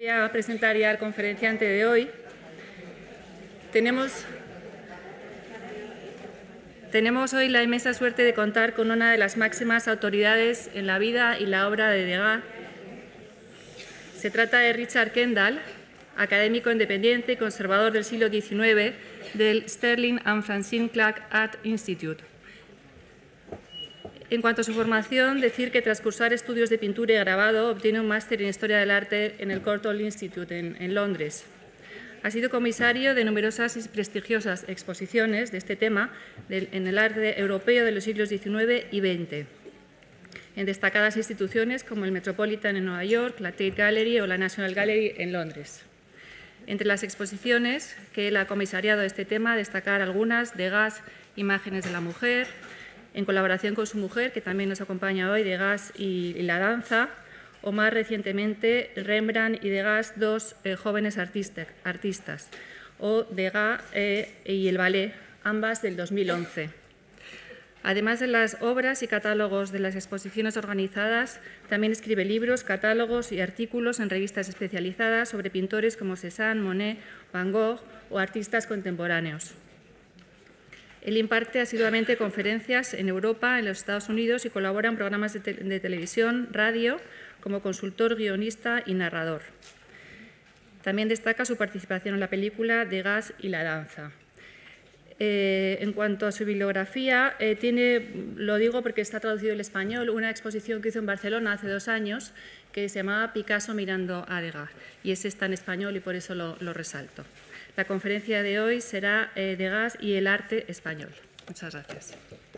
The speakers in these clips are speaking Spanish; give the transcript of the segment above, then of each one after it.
Voy a presentar ya al conferenciante de hoy. Tenemos hoy la inmensa suerte de contar con una de las máximas autoridades en la vida y la obra de Degas. Se trata de Richard Kendall, académico independiente y conservador del siglo XIX del Sterling and Francine Clark Art Institute. En cuanto a su formación, decir que tras cursar estudios de pintura y grabado obtiene un máster en Historia del Arte en el Courtauld Institute en Londres. Ha sido comisario de numerosas y prestigiosas exposiciones de este tema en el arte europeo de los siglos XIX y XX, en destacadas instituciones como el Metropolitan en Nueva York, la Tate Gallery o la National Gallery en Londres. Entre las exposiciones que él ha comisariado de este tema, destacar algunas: Degas, Imágenes de la Mujer, en colaboración con su mujer, que también nos acompaña hoy, Degas y la danza, o más recientemente Rembrandt y Degas, dos jóvenes artistas, o Degas y el ballet, ambas del 2011. Además de las obras y catálogos de las exposiciones organizadas, también escribe libros, catálogos y artículos en revistas especializadas sobre pintores como Cézanne, Monet, Van Gogh o artistas contemporáneos. Él imparte asiduamente conferencias en Europa, en los Estados Unidos y colabora en programas de televisión, radio, como consultor, guionista y narrador. También destaca su participación en la película Degas y la danza. En cuanto a su bibliografía, tiene, lo digo porque está traducido al español, una exposición que hizo en Barcelona hace 2 años que se llamaba Picasso mirando a Degas, y ese está en español y por eso lo resalto. La conferencia de hoy será Degas y el arte español. Muchas gracias.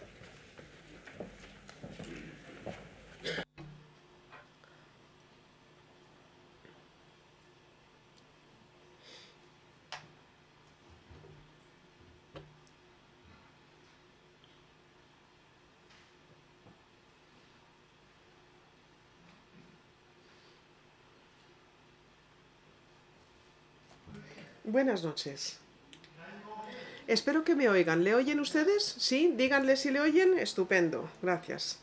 Buenas noches. Espero que me oigan. ¿Le oyen ustedes? ¿Sí? Díganle si le oyen. Estupendo. Gracias.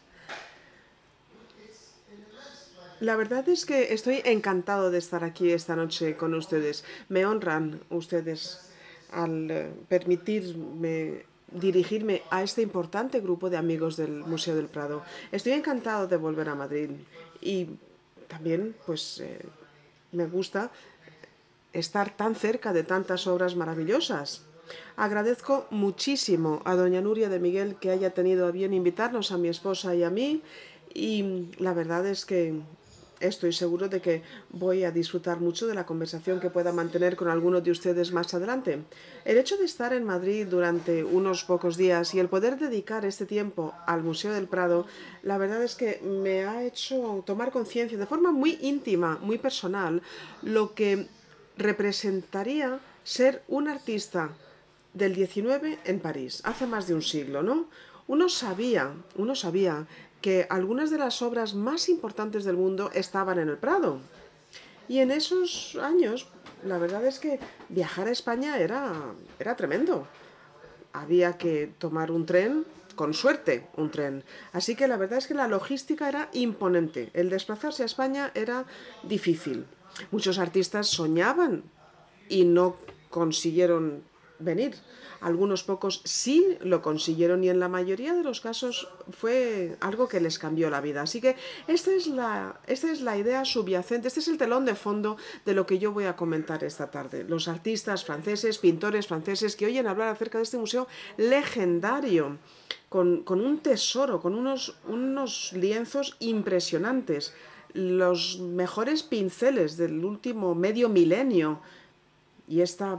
La verdad es que estoy encantado de estar aquí esta noche con ustedes. Me honran ustedes al permitirme dirigirme a este importante grupo de amigos del Museo del Prado. Estoy encantado de volver a Madrid y también, pues, me gusta estar tan cerca de tantas obras maravillosas. Agradezco muchísimo a doña Nuria de Miguel que haya tenido a bien invitarnos a mi esposa y a mí, y la verdad es que estoy seguro de que voy a disfrutar mucho de la conversación que pueda mantener con algunos de ustedes más adelante. El hecho de estar en Madrid durante unos pocos días y el poder dedicar este tiempo al Museo del Prado, la verdad es que me ha hecho tomar conciencia de forma muy íntima, muy personal, lo que representaría ser un artista del XIX en París, hace más de un siglo, ¿no? Uno sabía que algunas de las obras más importantes del mundo estaban en el Prado. Y en esos años, la verdad es que viajar a España era tremendo. Había que tomar un tren, con suerte un tren. Así que la verdad es que la logística era imponente. El desplazarse a España era difícil. Muchos artistas soñaban y no consiguieron venir. Algunos pocos sí lo consiguieron y en la mayoría de los casos fue algo que les cambió la vida. Así que esta es la idea subyacente, este es el telón de fondo de lo que yo voy a comentar esta tarde. Los artistas franceses, pintores franceses que oyen hablar acerca de este museo legendario, con un tesoro, con unos lienzos impresionantes, los mejores pinceles del último medio milenio, y esta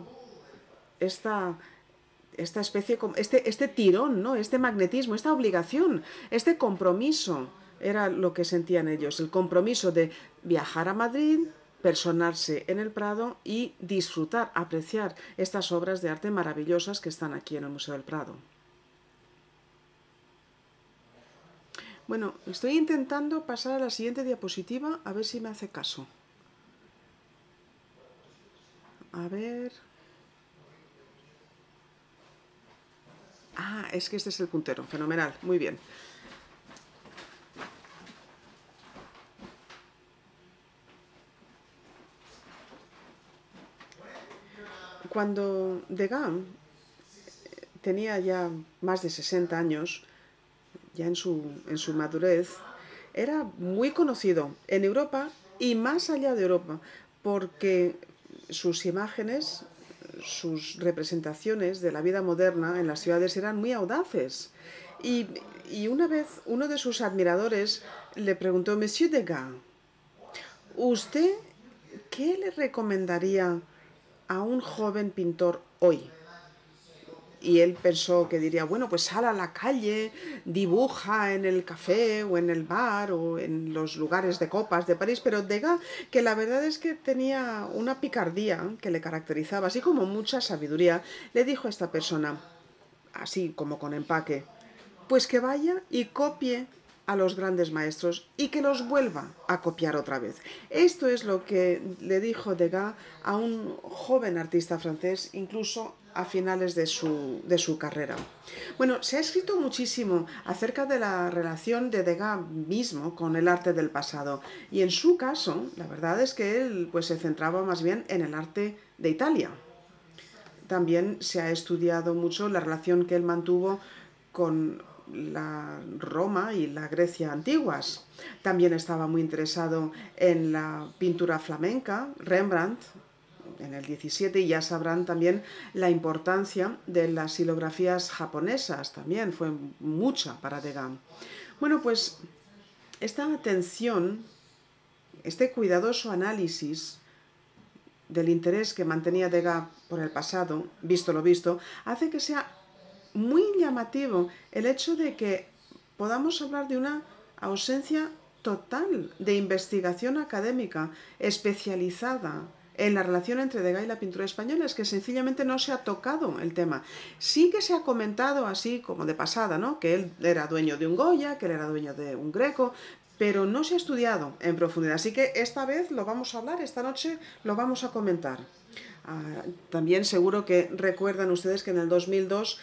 especie, este tirón, ¿no? Este magnetismo, esta obligación, este compromiso, era lo que sentían ellos, el compromiso de viajar a Madrid, personarse en el Prado y disfrutar, apreciar estas obras de arte maravillosas que están aquí en el Museo del Prado. Bueno, estoy intentando pasar a la siguiente diapositiva, a ver si me hace caso. A ver... Ah, es que este es el puntero. Fenomenal. Muy bien. Cuando Degas tenía ya más de 60 años, ya en su madurez, era muy conocido en Europa y más allá de Europa, porque sus imágenes, sus representaciones de la vida moderna en las ciudades eran muy audaces. Y una vez uno de sus admiradores le preguntó: Monsieur Degas, ¿usted qué le recomendaría a un joven pintor hoy? Y él pensó que diría, bueno, pues sal a la calle, dibuja en el café o en el bar o en los lugares de copas de París, pero Degas, que la verdad es que tenía una picardía que le caracterizaba, así como mucha sabiduría, le dijo a esta persona, así como con empaque, pues que vaya y copie a los grandes maestros y que los vuelva a copiar otra vez. Esto es lo que le dijo Degas a un joven artista francés, incluso a finales de su carrera. Bueno, se ha escrito muchísimo acerca de la relación de Degas mismo con el arte del pasado, y en su caso, la verdad es que él pues, se centraba más bien en el arte de Italia. También se ha estudiado mucho la relación que él mantuvo con la Roma y la Grecia antiguas. También estaba muy interesado en la pintura flamenca, Rembrandt, en el 17, y ya sabrán también la importancia de las xilografías japonesas, también fue mucha para Degas. Bueno, pues esta atención, este cuidadoso análisis del interés que mantenía Degas por el pasado, visto lo visto, hace que sea muy llamativo el hecho de que podamos hablar de una ausencia total de investigación académica especializada en la relación entre Degas y la pintura española. Es que sencillamente no se ha tocado el tema. Sí que se ha comentado así como de pasada, ¿no?, que él era dueño de un Goya, que él era dueño de un Greco, pero no se ha estudiado en profundidad. Así que esta vez lo vamos a hablar, esta noche lo vamos a comentar. También seguro que recuerdan ustedes que en el 2002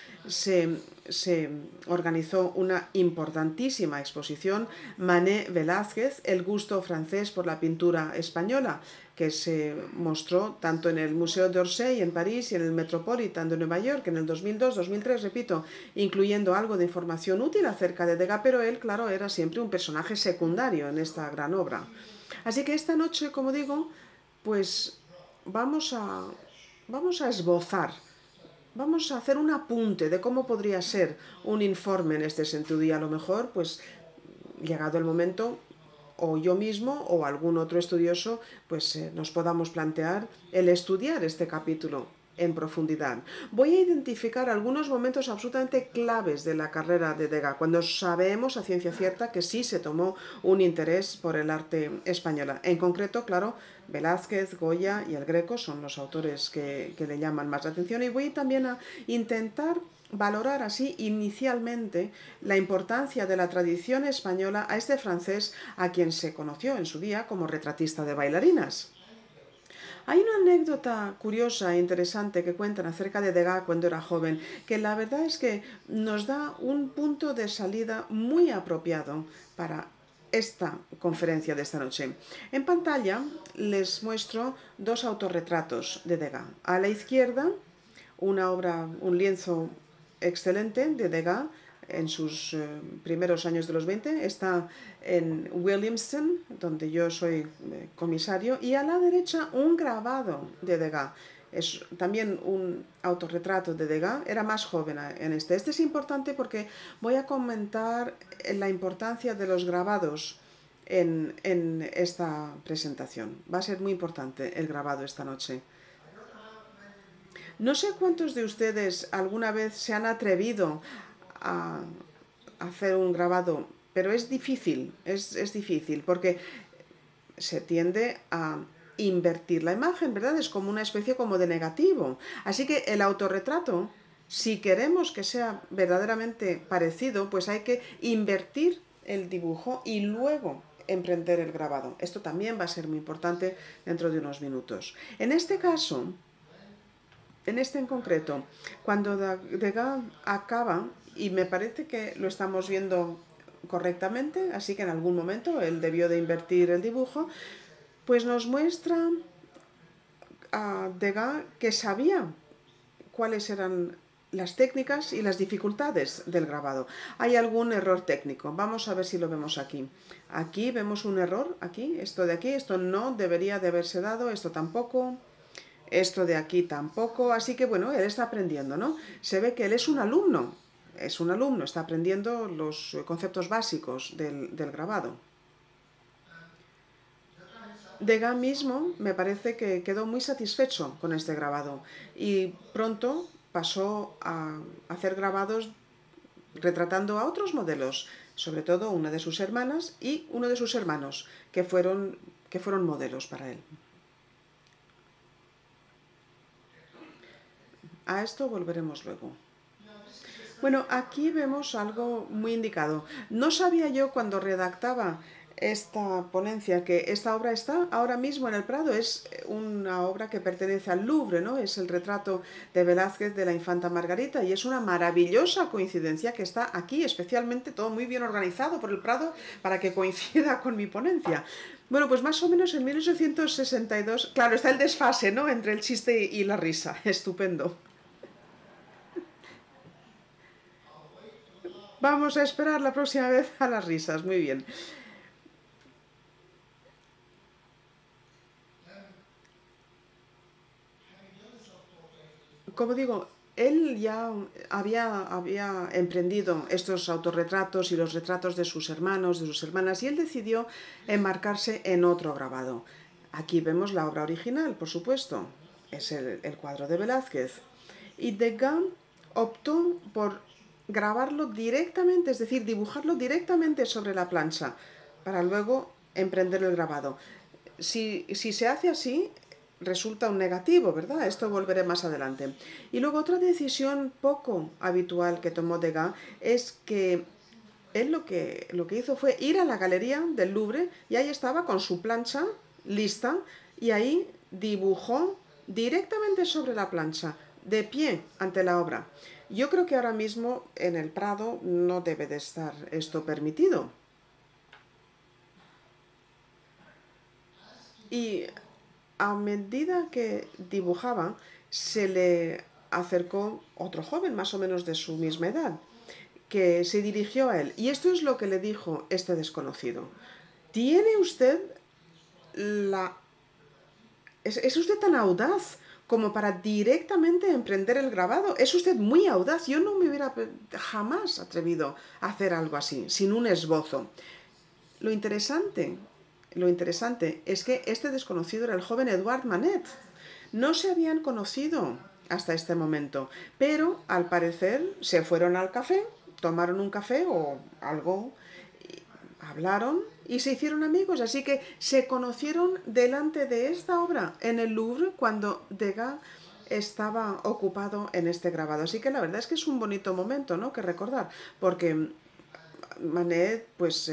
se organizó una importantísima exposición, Manet-Velázquez, el gusto francés por la pintura española, que se mostró tanto en el Museo d'Orsay en París y en el Metropolitan de Nueva York en el 2002-2003, repito, incluyendo algo de información útil acerca de Degas, pero él, claro, era siempre un personaje secundario en esta gran obra. Así que esta noche, como digo, pues vamos a esbozar, vamos a hacer un apunte de cómo podría ser un informe en este sentido, y a lo mejor, pues, llegado el momento, o yo mismo o algún otro estudioso, pues nos podamos plantear el estudiar este capítulo en profundidad. Voy a identificar algunos momentos absolutamente claves de la carrera de Degas, cuando sabemos a ciencia cierta que sí se tomó un interés por el arte española. En concreto, claro, Velázquez, Goya y el Greco son los autores que le llaman más la atención, y voy también a intentar valorar así inicialmente la importancia de la tradición española a este francés a quien se conoció en su día como retratista de bailarinas. Hay una anécdota curiosa e interesante que cuentan acerca de Degas cuando era joven, que la verdad es que nos da un punto de salida muy apropiado para esta conferencia de esta noche. En pantalla les muestro dos autorretratos de Degas. A la izquierda, una obra, un lienzo excelente de Degas en sus primeros años de los 20, está en Williamston, donde yo soy comisario, y a la derecha un grabado de Degas. Es también un autorretrato de Degas, era más joven en este. Este es importante porque voy a comentar la importancia de los grabados en esta presentación. Va a ser muy importante el grabado esta noche. No sé cuántos de ustedes alguna vez se han atrevido a hacer un grabado, pero es difícil, es difícil, porque se tiende a invertir la imagen, ¿verdad? Es como una especie como de negativo. Así que el autorretrato, si queremos que sea verdaderamente parecido, pues hay que invertir el dibujo y luego emprender el grabado. Esto también va a ser muy importante dentro de unos minutos. En este caso, en este en concreto, cuando Degas acaba, y me parece que lo estamos viendo correctamente, así que en algún momento él debió de invertir el dibujo, pues nos muestra a Degas que sabía cuáles eran las técnicas y las dificultades del grabado. Hay algún error técnico. Vamos a ver si lo vemos aquí. Aquí vemos un error, aquí, esto no debería de haberse dado, esto tampoco, esto de aquí tampoco. Así que bueno, él está aprendiendo, ¿no? Se ve que él es un alumno, está aprendiendo los conceptos básicos del grabado. Degas mismo me parece que quedó muy satisfecho con este grabado y pronto pasó a hacer grabados retratando a otros modelos, sobre todo una de sus hermanas y uno de sus hermanos, que fueron modelos para él. A esto volveremos luego. Bueno, aquí vemos algo muy indicado. No sabía yo cuando redactaba esta ponencia que esta obra está ahora mismo en el Prado. Es una obra que pertenece al Louvre, ¿no? Es el retrato de Velázquez de la infanta Margarita y es una maravillosa coincidencia que está aquí, especialmente todo muy bien organizado por el Prado para que coincida con mi ponencia. Bueno, pues más o menos en 1862, claro, está el desfase, ¿no?, entre el chiste y la risa. Estupendo. Vamos a esperar la próxima vez a las risas. Muy bien. Como digo, él ya había emprendido estos autorretratos y los retratos de sus hermanos, de sus hermanas, y él decidió enmarcarse en otro grabado. Aquí vemos la obra original, por supuesto. Es el cuadro de Velázquez. Y Degas optó por grabarlo directamente, es decir, dibujarlo directamente sobre la plancha, para luego emprender el grabado. Si se hace así, resulta un negativo, ¿verdad? Esto volveré más adelante. Y luego otra decisión poco habitual que tomó Degas es que él lo que hizo fue ir a la galería del Louvre y ahí estaba con su plancha lista y ahí dibujó directamente sobre la plancha, de pie ante la obra. Yo creo que ahora mismo en el Prado no debe de estar esto permitido. Y a medida que dibujaba, se le acercó otro joven, más o menos de su misma edad, que se dirigió a él. Y esto es lo que le dijo este desconocido. ¿Tiene usted la... ¿Es usted tan audaz como para directamente emprender el grabado? Es usted muy audaz. Yo no me hubiera jamás atrevido a hacer algo así, sin un esbozo. Lo interesante es que este desconocido era el joven Edouard Manet. No se habían conocido hasta este momento, pero al parecer se fueron al café, tomaron un café o algo, hablaron y se hicieron amigos, así que se conocieron delante de esta obra en el Louvre cuando Degas estaba ocupado en este grabado. Así que la verdad es que es un bonito momento, ¿no?, que recordar, porque Manet pues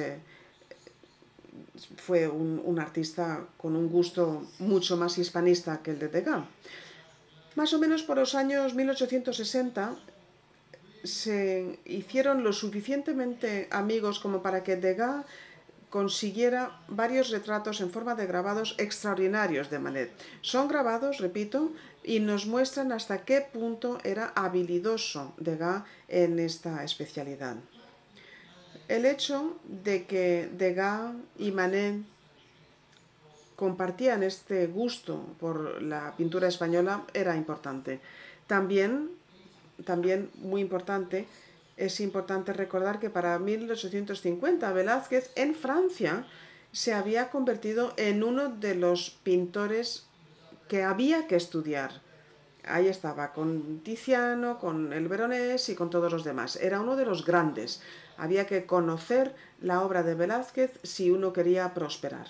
fue un artista con un gusto mucho más hispanista que el de Degas. Más o menos por los años 1860 se hicieron lo suficientemente amigos como para que Degas consiguiera varios retratos en forma de grabados extraordinarios de Manet. Son grabados, repito, y nos muestran hasta qué punto era habilidoso Degas en esta especialidad. El hecho de que Degas y Manet compartían este gusto por la pintura española era importante. También muy importante, es importante recordar que para 1850 Velázquez en Francia se había convertido en uno de los pintores que había que estudiar. Ahí estaba, con Tiziano, con el Veronés y con todos los demás. Era uno de los grandes. Había que conocer la obra de Velázquez si uno quería prosperar.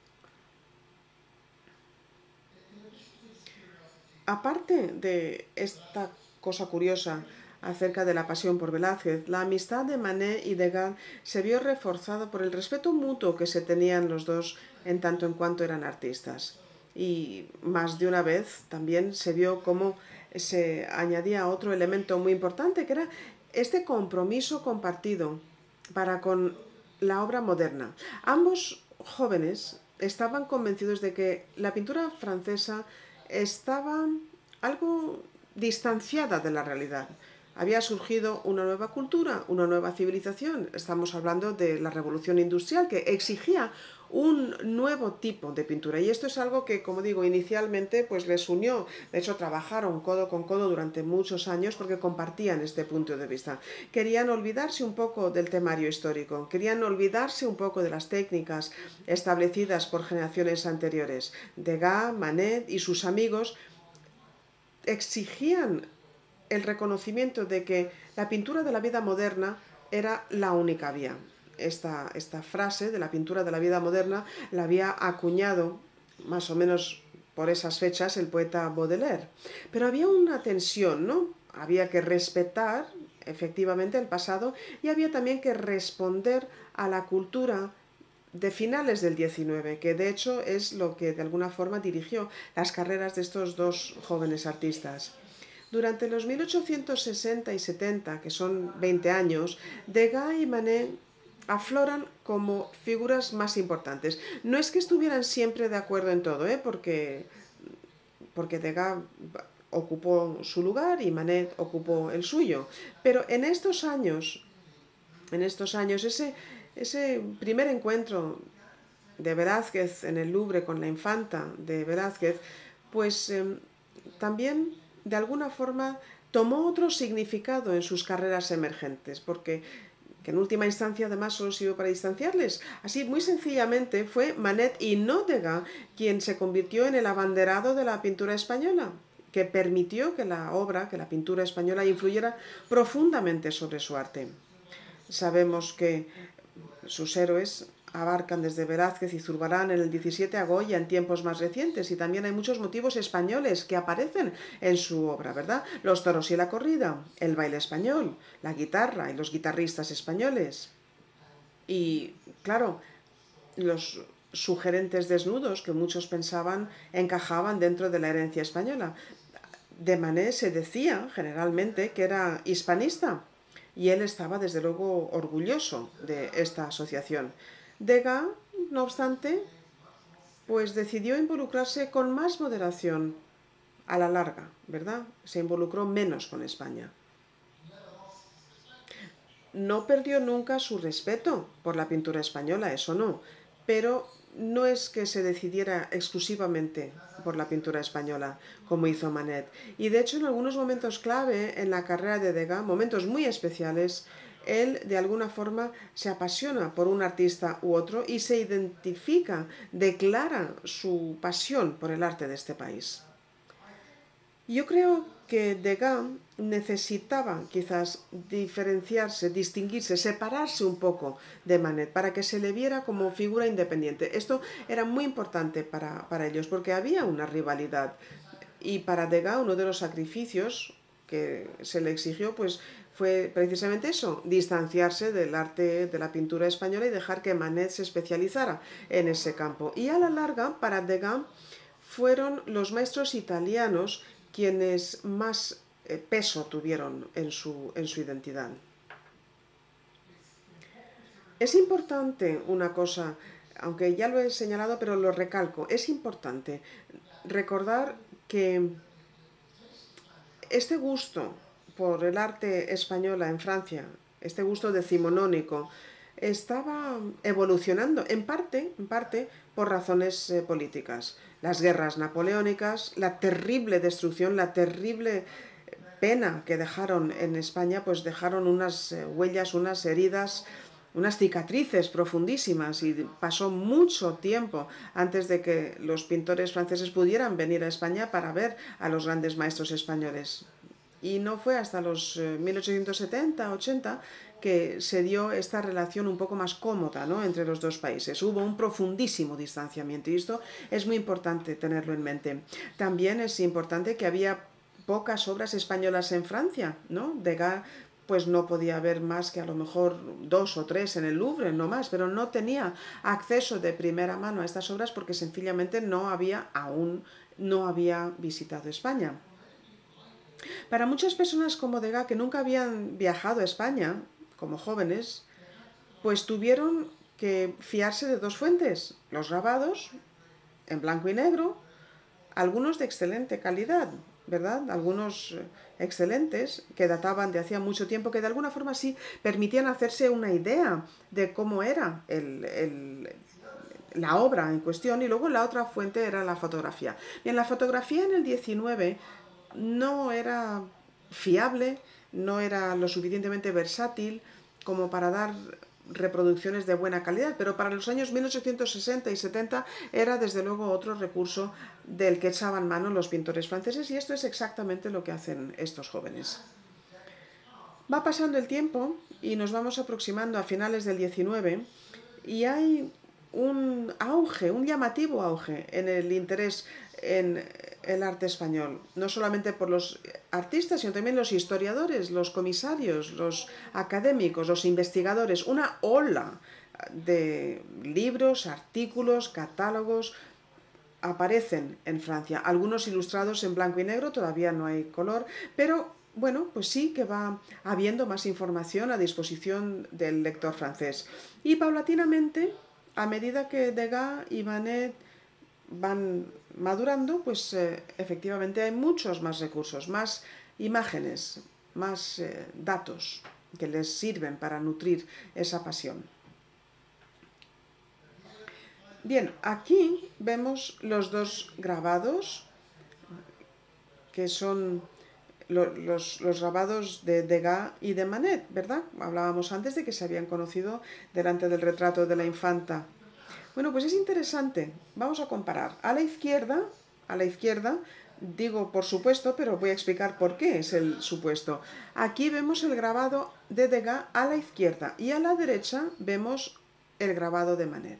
Aparte de esta cosa curiosa acerca de la pasión por Velázquez, la amistad de Manet y Degas se vio reforzada por el respeto mutuo que se tenían los dos en tanto en cuanto eran artistas. Y más de una vez también se vio cómo se añadía otro elemento muy importante, que era este compromiso compartido para con la obra moderna. Ambos jóvenes estaban convencidos de que la pintura francesa estaba algo distanciada de la realidad. Había surgido una nueva cultura, una nueva civilización. Estamos hablando de la revolución industrial que exigía un nuevo tipo de pintura. Y esto es algo que, como digo, inicialmente pues les unió. De hecho, trabajaron codo con codo durante muchos años porque compartían este punto de vista. Querían olvidarse un poco del temario histórico, querían olvidarse un poco de las técnicas establecidas por generaciones anteriores. Degas, Manet y sus amigos exigían el reconocimiento de que la pintura de la vida moderna era la única vía. Esta frase de la pintura de la vida moderna la había acuñado más o menos por esas fechas el poeta Baudelaire. Pero había una tensión, ¿no? Había que respetar efectivamente el pasado y había también que responder a la cultura de finales del XIX, que de hecho es lo que de alguna forma dirigió las carreras de estos dos jóvenes artistas. Durante los 1860 y 70, que son 20 años, Degas y Manet afloran como figuras más importantes. No es que estuvieran siempre de acuerdo en todo, porque Degas ocupó su lugar y Manet ocupó el suyo. Pero en estos años, ese primer encuentro de Velázquez en el Louvre con la infanta de Velázquez, pues también de alguna forma tomó otro significado en sus carreras emergentes, porque que en última instancia además solo sirvió para distanciarles. Así, muy sencillamente, fue Manet y no Degas quien se convirtió en el abanderado de la pintura española, que permitió que la pintura española, influyera profundamente sobre su arte. Sabemos que sus héroes abarcan desde Velázquez y Zurbarán en el 17 a Goya en tiempos más recientes, y también hay muchos motivos españoles que aparecen en su obra, ¿verdad? Los toros y la corrida, el baile español, la guitarra y los guitarristas españoles. Y, claro, los sugerentes desnudos que muchos pensaban encajaban dentro de la herencia española. De Manet se decía generalmente que era hispanista, y él estaba desde luego orgulloso de esta asociación. Degas, no obstante, pues decidió involucrarse con más moderación a la larga, ¿verdad? Se involucró menos con España. No perdió nunca su respeto por la pintura española, eso no, pero no es que se decidiera exclusivamente por la pintura española, como hizo Manet. Y de hecho, en algunos momentos clave en la carrera de Degas, momentos muy especiales, él de alguna forma se apasiona por un artista u otro y se identifica, declara su pasión por el arte de este país. Yo creo que Degas necesitaba quizás diferenciarse, distinguirse, separarse un poco de Manet para que se le viera como figura independiente. Esto era muy importante para ellos porque había una rivalidad, y para Degas uno de los sacrificios que se le exigió pues fue precisamente eso, distanciarse del arte de la pintura española y dejar que Manet se especializara en ese campo. Y a la larga, para Degas, fueron los maestros italianos quienes más peso tuvieron en su identidad. Es importante una cosa, aunque ya lo he señalado, pero lo recalco, es importante recordar que este gusto por el arte española en Francia, este gusto decimonónico, estaba evolucionando en parte por razones políticas. Las guerras napoleónicas, la terrible destrucción, la terrible pena que dejaron en España, pues dejaron unas huellas, unas heridas, unas cicatrices profundísimas, y pasó mucho tiempo antes de que los pintores franceses pudieran venir a España para ver a los grandes maestros españoles. Y no fue hasta los 1870-80 que se dio esta relación un poco más cómoda, ¿no?, entre los dos países. Hubo un profundísimo distanciamiento y esto es muy importante tenerlo en mente. También es importante que había pocas obras españolas en Francia, ¿no? Degas pues no podía haber más que a lo mejor 2 o 3 en el Louvre, no más, pero no tenía acceso de primera mano a estas obras porque sencillamente no había visitado España. Para muchas personas como Degas, que nunca habían viajado a España como jóvenes, pues tuvieron que fiarse de dos fuentes: los grabados en blanco y negro, algunos de excelente calidad, ¿verdad? Algunos excelentes que databan de hacía mucho tiempo, que de alguna forma sí permitían hacerse una idea de cómo era la obra en cuestión, y luego la otra fuente era la fotografía. Bien, la fotografía en el 19 no era fiable, no era lo suficientemente versátil como para dar reproducciones de buena calidad, pero para los años 1860 y 70 era desde luego otro recurso del que echaban mano los pintores franceses, y esto es exactamente lo que hacen estos jóvenes. Va pasando el tiempo y nos vamos aproximando a finales del 19 y hay un auge, un llamativo auge en el interés en el arte español, no solamente por los artistas, sino también los historiadores, los comisarios, los académicos, los investigadores, una ola de libros, artículos, catálogos aparecen en Francia, algunos ilustrados en blanco y negro, todavía no hay color, pero bueno, pues sí que va habiendo más información a disposición del lector francés. Y paulatinamente, a medida que Degas y Manet van madurando, pues efectivamente hay muchos más recursos, más imágenes, más datos que les sirven para nutrir esa pasión. Bien, aquí vemos los dos grabados, que son los grabados de Degas y de Manet, ¿verdad? Hablábamos antes de que se habían conocido delante del retrato de la infanta. Bueno, pues es interesante. Vamos a comparar. A la izquierda, digo por supuesto, pero voy a explicar por qué es el supuesto. Aquí vemos el grabado de Degas a la izquierda y a la derecha vemos el grabado de Manet.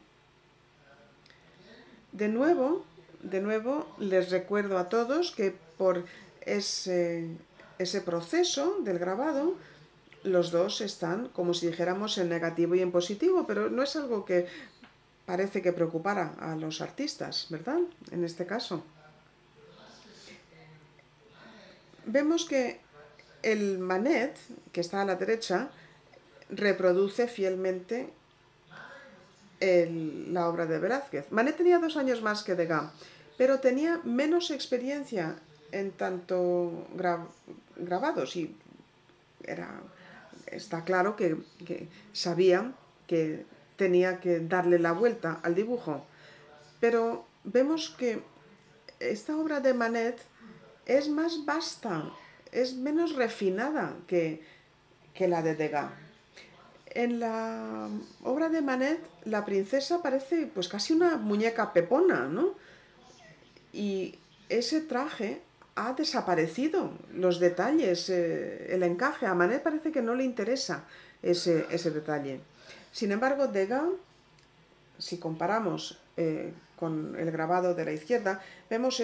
De nuevo, les recuerdo a todos que por ese proceso del grabado, los dos están, como si dijéramos, en negativo y en positivo, pero no es algo que parece que preocupara a los artistas, ¿verdad? En este caso. Vemos que el Manet, que está a la derecha, reproduce fielmente la obra de Velázquez. Manet tenía 2 años más que Degas, pero tenía menos experiencia en tanto grabados, y está claro que sabía que tenía que darle la vuelta al dibujo. Pero vemos que esta obra de Manet es más vasta, es menos refinada que la de Degas. En la obra de Manet, la princesa parece pues casi una muñeca pepona, ¿no? Y ese traje ha desaparecido, los detalles, el encaje. A Manet parece que no le interesa ese detalle. Sin embargo, Degas, si comparamos con el grabado de la izquierda, vemos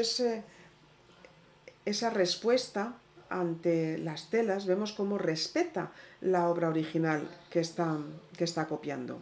esa respuesta ante las telas, vemos cómo respeta la obra original que está copiando.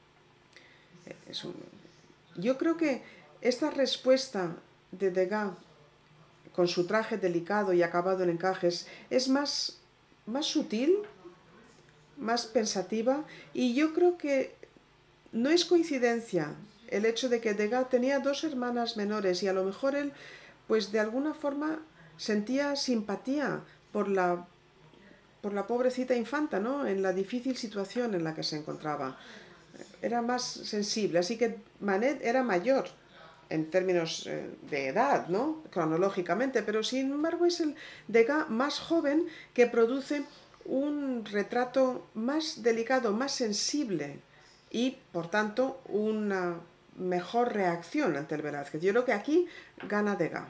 Yo creo que esta respuesta de Degas, con su traje delicado y acabado en encajes, es más sutil, más pensativa, y yo creo que no es coincidencia el hecho de que Degas tenía 2 hermanas menores y a lo mejor él, pues de alguna forma, sentía simpatía por la pobrecita infanta, ¿no? En la difícil situación en la que se encontraba. Era más sensible, así que Manet era mayor en términos de edad, ¿no? Cronológicamente, pero sin embargo es el Degas más joven que produce un retrato más delicado, más sensible y, por tanto, una mejor reacción ante el Velázquez. Yo creo que aquí gana Degas.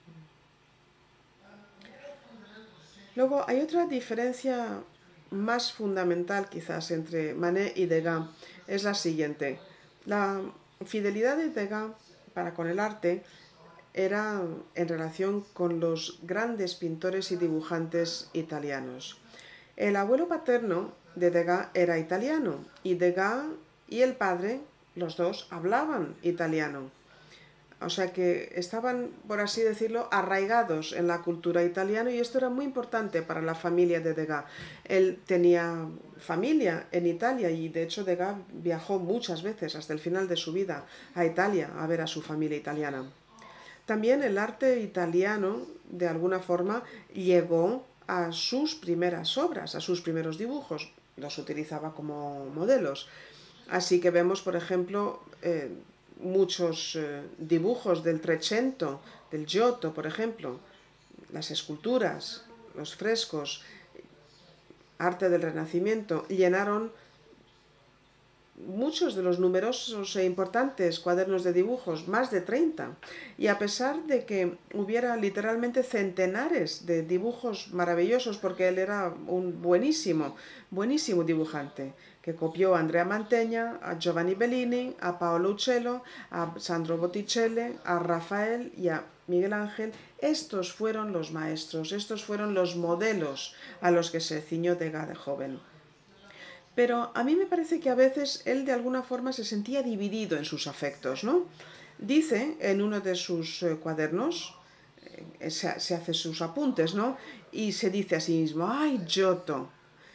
Luego hay otra diferencia más fundamental quizás entre Manet y Degas, es la siguiente. La fidelidad de Degas para con el arte era en relación con los grandes pintores y dibujantes italianos. El abuelo paterno de Degas era italiano y Degas y el padre, los dos, hablaban italiano. O sea que estaban, por así decirlo, arraigados en la cultura italiana, y esto era muy importante para la familia de Degas. Él tenía familia en Italia y de hecho Degas viajó muchas veces hasta el final de su vida a Italia a ver a su familia italiana. También el arte italiano, de alguna forma, llegó a sus primeras obras, a sus primeros dibujos. Los utilizaba como modelos. Así que vemos, por ejemplo, muchos dibujos del Trecento, del Giotto, por ejemplo, las esculturas, los frescos, arte del Renacimiento, llenaron muchos de los numerosos e importantes cuadernos de dibujos, más de 30. Y a pesar de que hubiera literalmente centenares de dibujos maravillosos, porque él era un buenísimo dibujante, que copió a Andrea Mantegna, a Giovanni Bellini, a Paolo Uccello, a Sandro Botticelli, a Rafael y a Miguel Ángel. Estos fueron los maestros, estos fueron los modelos a los que se ciñó Degas de joven. Pero a mí me parece que a veces él de alguna forma se sentía dividido en sus afectos, ¿no? Dice en uno de sus cuadernos, se hace sus apuntes, ¿no? Y se dice a sí mismo: ¡ay, Giotto!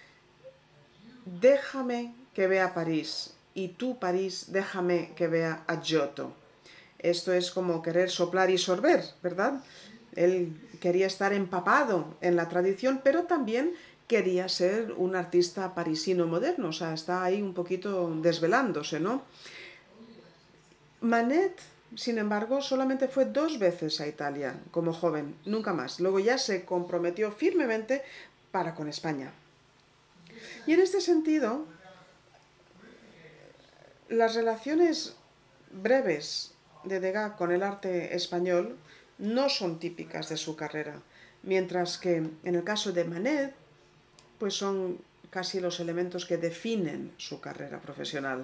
Déjame que vea París, y tú, París, déjame que vea a Giotto. Esto es como querer soplar y sorber, ¿verdad? Él quería estar empapado en la tradición, pero también quería ser un artista parisino moderno, o sea, está ahí un poquito desvelándose, ¿no? Manet, sin embargo, solamente fue 2 veces a Italia como joven, nunca más. Luego ya se comprometió firmemente para con España. Y en este sentido, las relaciones breves de Degas con el arte español no son típicas de su carrera, mientras que en el caso de Manet, pues son casi los elementos que definen su carrera profesional.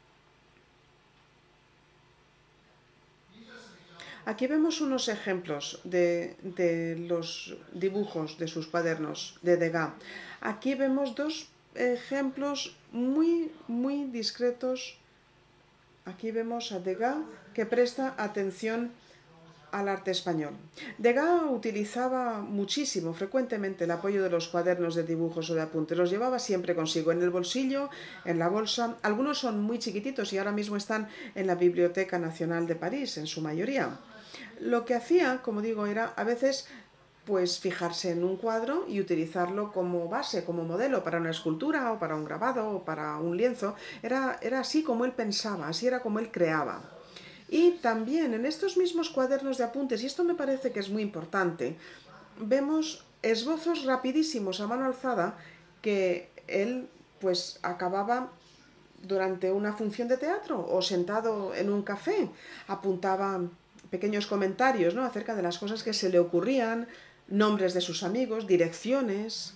Aquí vemos unos ejemplos de los dibujos de sus cuadernos de Degas. Aquí vemos 2 ejemplos muy discretos. Aquí vemos a Degas que presta atención al arte español. Degas utilizaba muchísimo, frecuentemente, el apoyo de los cuadernos de dibujos o de apuntes. Los llevaba siempre consigo, en el bolsillo, en la bolsa. Algunos son muy chiquititos y ahora mismo están en la Biblioteca Nacional de París, en su mayoría. Lo que hacía, como digo, era a veces pues fijarse en un cuadro y utilizarlo como base, como modelo para una escultura o para un grabado o para un lienzo. Era así como él pensaba, así era como él creaba. Y también en estos mismos cuadernos de apuntes, y esto me parece que es muy importante, vemos esbozos rapidísimos a mano alzada que él pues acababa durante una función de teatro o sentado en un café. Apuntaba pequeños comentarios, ¿no?, acerca de las cosas que se le ocurrían, nombres de sus amigos, direcciones,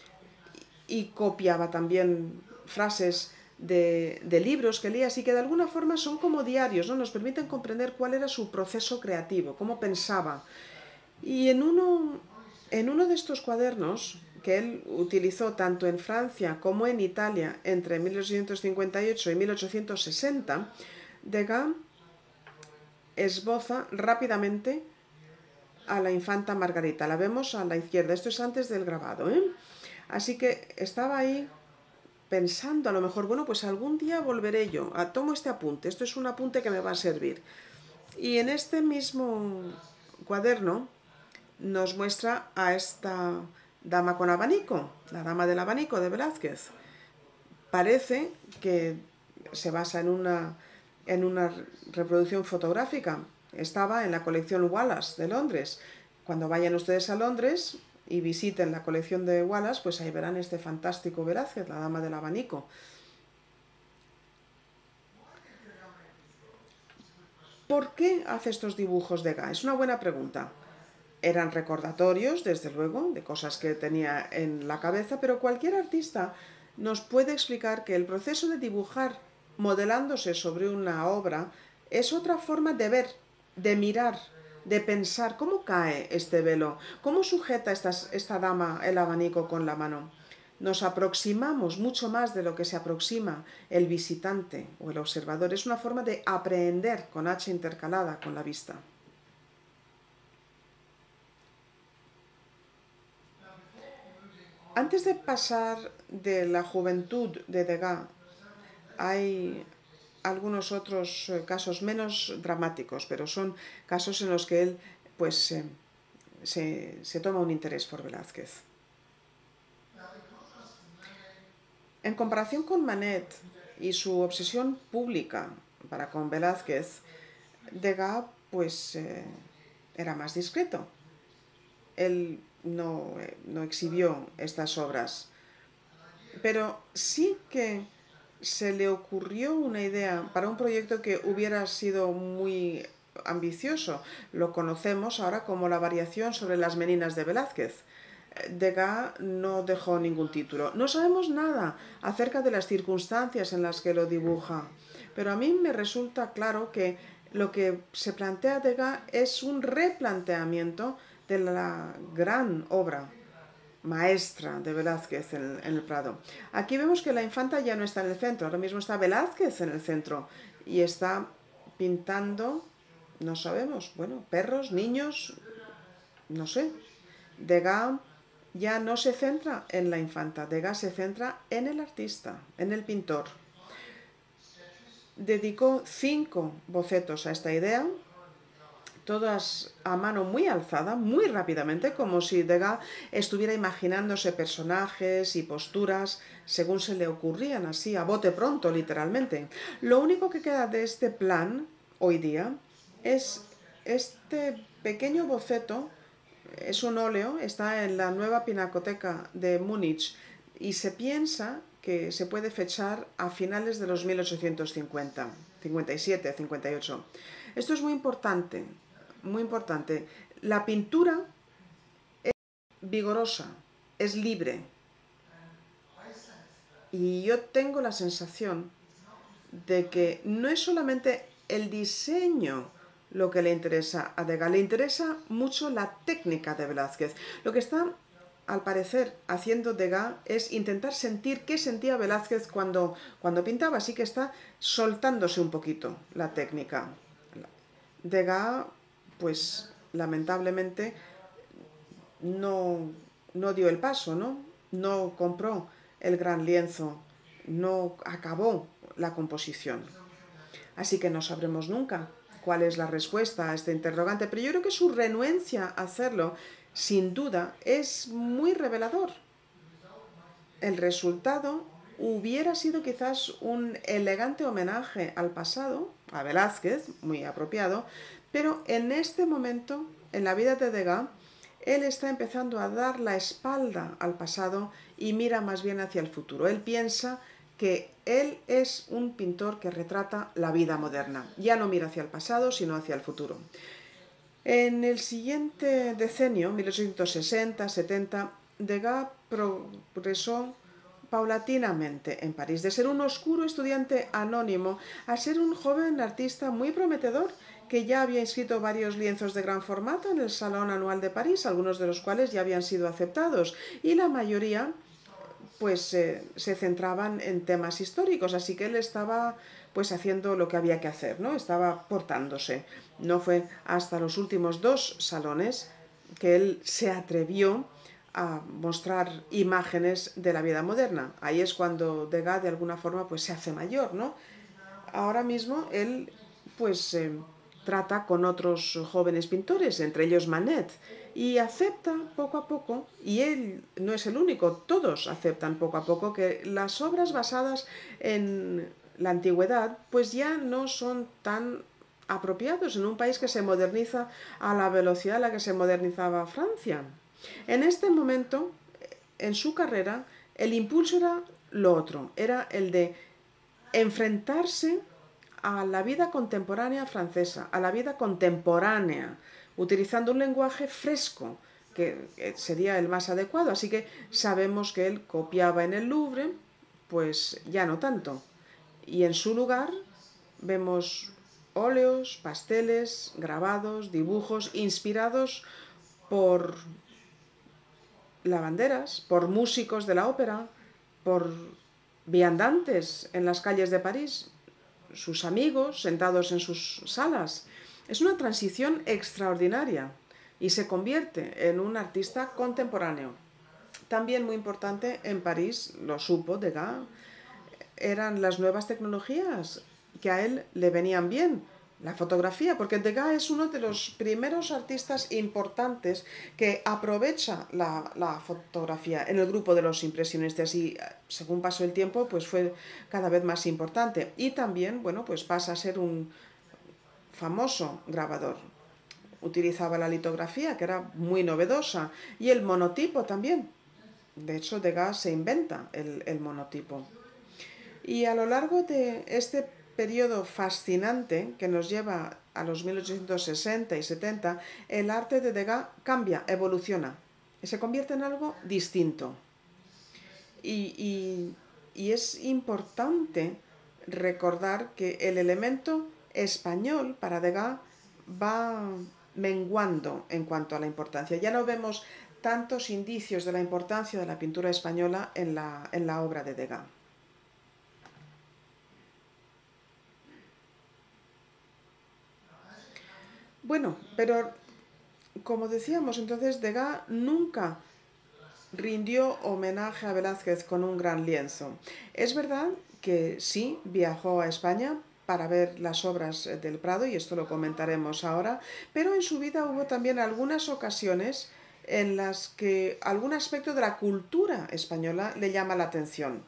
y copiaba también frases de libros que leía, así que de alguna forma son como diarios, ¿no? Nos permiten comprender cuál era su proceso creativo, cómo pensaba. Y en uno de estos cuadernos, que él utilizó tanto en Francia como en Italia entre 1858 y 1860, Degas esboza rápidamente a la infanta Margarita. La vemos a la izquierda, esto es antes del grabado, ¿eh? Así que estaba ahí pensando, a lo mejor, bueno, pues algún día volveré yo, tomo este apunte, esto es un apunte que me va a servir. Y en este mismo cuaderno nos muestra a esta dama con abanico, la dama del abanico de Velázquez. Parece que se basa en una reproducción fotográfica. Estaba en la colección Wallace de Londres. Cuando vayan ustedes a Londres y visiten la colección de Wallace, pues ahí verán este fantástico Velázquez, la dama del abanico. ¿Por qué hace estos dibujos Degas? Es una buena pregunta. Eran recordatorios, desde luego, de cosas que tenía en la cabeza, pero cualquier artista nos puede explicar que el proceso de dibujar modelándose sobre una obra es otra forma de ver, de mirar, de pensar cómo cae este velo, cómo sujeta esta dama el abanico con la mano. Nos aproximamos mucho más de lo que se aproxima el visitante o el observador. Es una forma de aprehender con H intercalada con la vista. Antes de pasar de la juventud de Degas, hay algunos otros casos menos dramáticos, pero son casos en los que él pues se toma un interés por Velázquez. En comparación con Manet y su obsesión pública para con Velázquez, Degas pues era más discreto. Él no exhibió estas obras, pero sí que se le ocurrió una idea para un proyecto que hubiera sido muy ambicioso. Lo conocemos ahora como la variación sobre las Meninas de Velázquez. Degas no dejó ningún título. No sabemos nada acerca de las circunstancias en las que lo dibuja, pero a mí me resulta claro que lo que se plantea Degas es un replanteamiento de la gran obra maestra de Velázquez en el Prado. Aquí vemos que la infanta ya no está en el centro, ahora mismo está Velázquez en el centro y está pintando, no sabemos, bueno, perros, niños, no sé. Degas ya no se centra en la infanta, Degas se centra en el artista, en el pintor. Dedicó 5 bocetos a esta idea, todas a mano muy alzada, muy rápidamente, como si Degas estuviera imaginándose personajes y posturas según se le ocurrían, así, a bote pronto, literalmente. Lo único que queda de este plan, hoy día, es este pequeño boceto. Es un óleo, está en la nueva Pinacoteca de Múnich y se piensa que se puede fechar a finales de los 1850, 57, 58. Esto es muy importante, muy importante. La pintura es vigorosa, es libre. Y yo tengo la sensación de que no es solamente el diseño lo que le interesa a Degas, le interesa mucho la técnica de Velázquez. Lo que está, al parecer, haciendo Degas es intentar sentir qué sentía Velázquez cuando pintaba, así que está soltándose un poquito la técnica. Degas, pues, lamentablemente, no dio el paso, ¿no? No compró el gran lienzo, no acabó la composición. Así que no sabremos nunca cuál es la respuesta a este interrogante, pero yo creo que su renuencia a hacerlo, sin duda, es muy revelador. El resultado hubiera sido quizás un elegante homenaje al pasado, a Velázquez, muy apropiado, pero en este momento, en la vida de Degas, él está empezando a dar la espalda al pasado y mira más bien hacia el futuro. Él piensa que él es un pintor que retrata la vida moderna. Ya no mira hacia el pasado, sino hacia el futuro. En el siguiente decenio, 1860-70, Degas progresó paulatinamente en París, de ser un oscuro estudiante anónimo a ser un joven artista muy prometedor que ya había inscrito varios lienzos de gran formato en el Salón Anual de París, algunos de los cuales ya habían sido aceptados, y la mayoría pues se centraban en temas históricos, así que él estaba pues haciendo lo que había que hacer, ¿no? Estaba portándose. No fue hasta los últimos 2 salones que él se atrevió a mostrar imágenes de la vida moderna. Ahí es cuando Degas de alguna forma pues se hace mayor, ¿no? Ahora mismo él pues trata con otros jóvenes pintores, entre ellos Manet, y acepta poco a poco, y él no es el único, todos aceptan poco a poco que las obras basadas en la antigüedad pues ya no son tan apropiados en un país que se moderniza a la velocidad a la que se modernizaba Francia. En este momento, en su carrera, el impulso era lo otro, era el de enfrentarse a la vida contemporánea francesa, a la vida contemporánea, utilizando un lenguaje fresco, que sería el más adecuado. Así que sabemos que él copiaba en el Louvre, pues ya no tanto. Y en su lugar vemos óleos, pasteles, grabados, dibujos inspirados por lavanderas, por músicos de la ópera, por viandantes en las calles de París, sus amigos sentados en sus salas. Es una transición extraordinaria y se convierte en un artista contemporáneo. También muy importante en París, lo supo Degas, eran las nuevas tecnologías, que a él le venían bien. La fotografía, porque Degas es uno de los primeros artistas importantes que aprovecha la fotografía en el grupo de los impresionistas y según pasó el tiempo pues fue cada vez más importante y también, bueno, pues pasa a ser un famoso grabador. Utilizaba la litografía, que era muy novedosa, y el monotipo también. De hecho, Degas se inventa el monotipo. Y a lo largo de este periodo fascinante que nos lleva a los 1860 y 70, el arte de Degas cambia, evoluciona, y se convierte en algo distinto. Y es importante recordar que el elemento español para Degas va menguando en cuanto a la importancia. Ya no vemos tantos indicios de la importancia de la pintura española en la obra de Degas. Bueno, pero como decíamos, entonces Degas nunca rindió homenaje a Velázquez con un gran lienzo. Es verdad que sí viajó a España para ver las obras del Prado, y esto lo comentaremos ahora, pero en su vida hubo también algunas ocasiones en las que algún aspecto de la cultura española le llama la atención.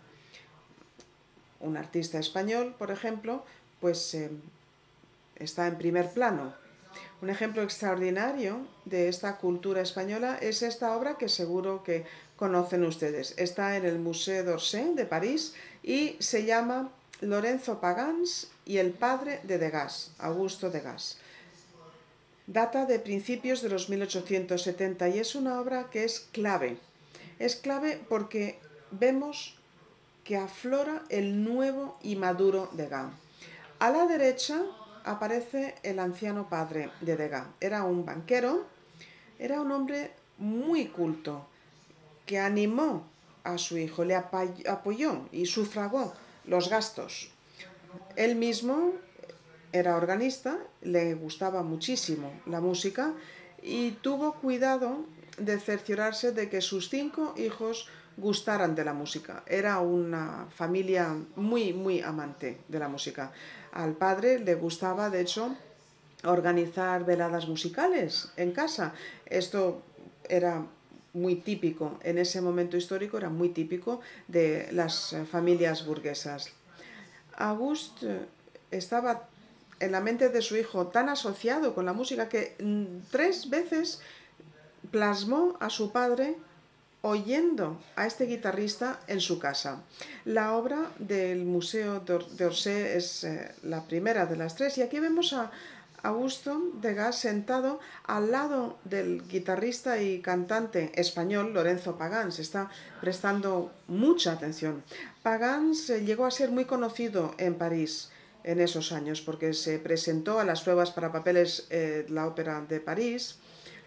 Un artista español, por ejemplo, pues está en primer plano. Un ejemplo extraordinario de esta cultura española es esta obra que seguro que conocen ustedes. Está en el Musée d'Orsay de París y se llama Lorenzo Pagans y el padre de Degas, Augusto Degas. Data de principios de los 1870 y es una obra que es clave. Es clave porque vemos que aflora el nuevo y maduro Degas. A la derecha aparece el anciano padre de Degas. Era un banquero, era un hombre muy culto, que animó a su hijo, le apoyó y sufragó los gastos. Él mismo era organista, le gustaba muchísimo la música y tuvo cuidado de cerciorarse de que sus 5 hijos gustaran de la música. Era una familia muy amante de la música. Al padre le gustaba, de hecho, organizar veladas musicales en casa. Esto era muy típico, en ese momento histórico era muy típico de las familias burguesas. Auguste estaba en la mente de su hijo tan asociado con la música que 3 veces plasmó a su padre oyendo a este guitarrista en su casa. La obra del Museo d'Orsay es la primera de las 3 y aquí vemos a Augusto Degas sentado al lado del guitarrista y cantante español Lorenzo Pagans. Está prestando mucha atención. Pagans llegó a ser muy conocido en París en esos años porque se presentó a las pruebas para papeles de la Ópera de París.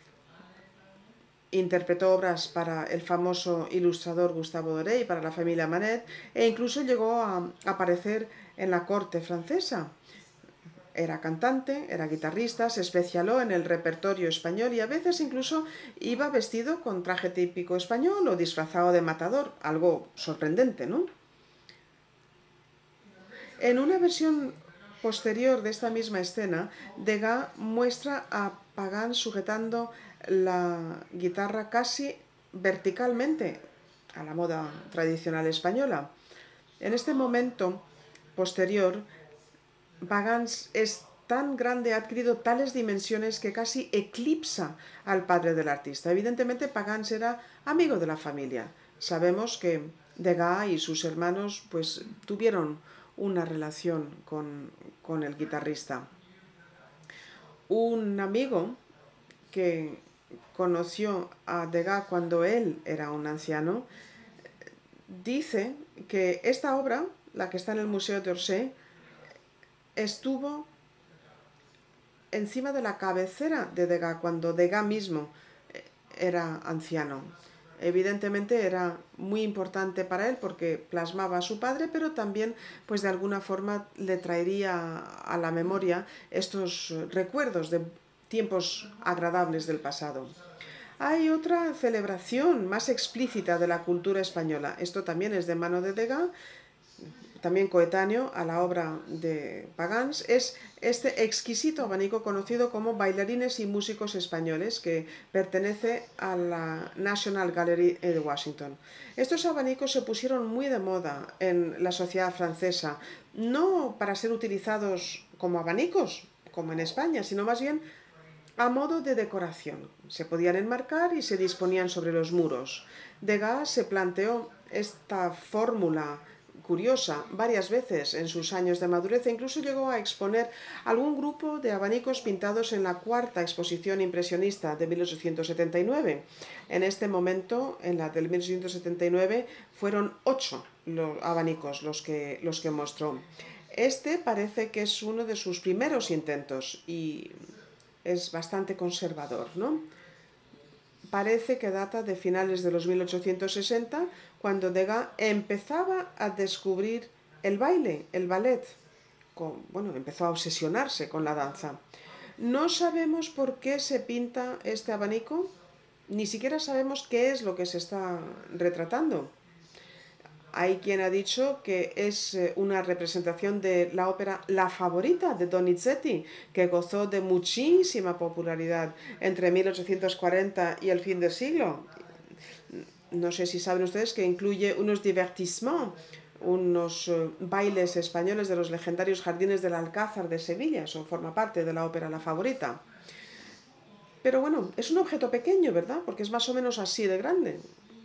Interpretó obras para el famoso ilustrador Gustave Doré y para la familia Manet e incluso llegó a aparecer en la corte francesa. Era cantante, era guitarrista, se especializó en el repertorio español y a veces incluso iba vestido con traje típico español o disfrazado de matador, algo sorprendente, ¿no? En una versión posterior de esta misma escena, Degas muestra a Pagans sujetando la guitarra casi verticalmente, a la moda tradicional española. En este momento posterior, Pagans es tan grande, ha adquirido tales dimensiones que casi eclipsa al padre del artista. Evidentemente, Pagans era amigo de la familia. Sabemos que Degas y sus hermanos pues tuvieron una relación con el guitarrista. Un amigo que conoció a Degas cuando él era un anciano dice que esta obra, la que está en el Museo d'Orsay, estuvo encima de la cabecera de Degas cuando Degas mismo era anciano. Evidentemente era muy importante para él porque plasmaba a su padre, pero también pues de alguna forma le traería a la memoria estos recuerdos de tiempos agradables del pasado. Hay otra celebración más explícita de la cultura española. Esto también es de mano de Degas, también coetáneo a la obra de Pagans, es este exquisito abanico conocido como Bailarines y Músicos Españoles, que pertenece a la National Gallery de Washington. Estos abanicos se pusieron muy de moda en la sociedad francesa, no para ser utilizados como abanicos, como en España, sino más bien a modo de decoración. Se podían enmarcar y se disponían sobre los muros. Degas se planteó esta fórmula curiosa varias veces en sus años de madurez e incluso llegó a exponer algún grupo de abanicos pintados en la cuarta exposición impresionista de 1879. En este momento, en la del 1879, fueron 8 los abanicos los que mostró. Este parece que es uno de sus primeros intentos y es bastante conservador, ¿no? Parece que data de finales de los 1860, cuando Degas empezaba a descubrir el baile, el ballet. Empezó a obsesionarse con la danza. No sabemos por qué se pinta este abanico, ni siquiera sabemos qué es lo que se está retratando. Hay quien ha dicho que es una representación de la ópera La Favorita de Donizetti, que gozó de muchísima popularidad entre 1840 y el fin del siglo. No sé si saben ustedes que incluye unos divertissements, unos bailes españoles de los legendarios jardines del Alcázar de Sevilla. Eso forma parte de la ópera La Favorita. Pero bueno, es un objeto pequeño, ¿verdad? Porque es más o menos así de grande.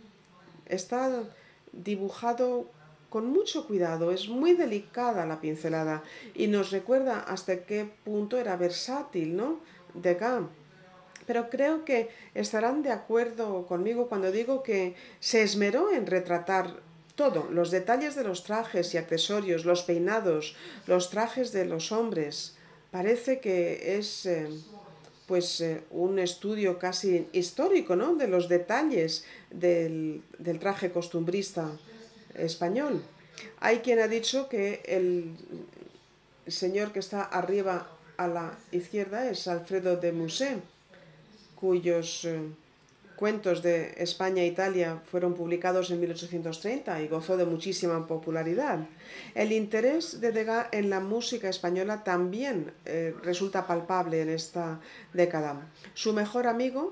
Está dibujado con mucho cuidado, es muy delicada la pincelada y nos recuerda hasta qué punto era versátil, ¿no? Degas. Pero creo que estarán de acuerdo conmigo cuando digo que se esmeró en retratar todo, los detalles de los trajes y accesorios, los peinados, los trajes de los hombres. Parece que es un estudio casi histórico, ¿no? De los detalles del traje costumbrista español. Hay quien ha dicho que el señor que está arriba a la izquierda es Alfredo de Musset, cuyos cuentos de España e Italia fueron publicados en 1830 y gozó de muchísima popularidad. El interés de Degas en la música española también resulta palpable en esta década. Su mejor amigo,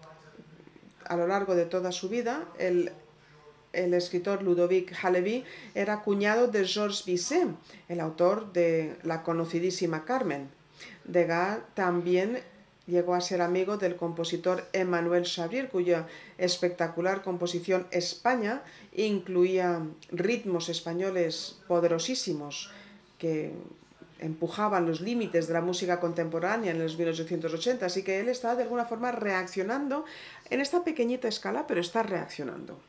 a lo largo de toda su vida, el escritor Ludovic Halévy, era cuñado de Georges Bizet, el autor de la conocidísima Carmen. Degas también llegó a ser amigo del compositor Emmanuel Chabrier, cuya espectacular composición España incluía ritmos españoles poderosísimos que empujaban los límites de la música contemporánea en los 1880, así que él está de alguna forma reaccionando en esta pequeñita escala, pero está reaccionando.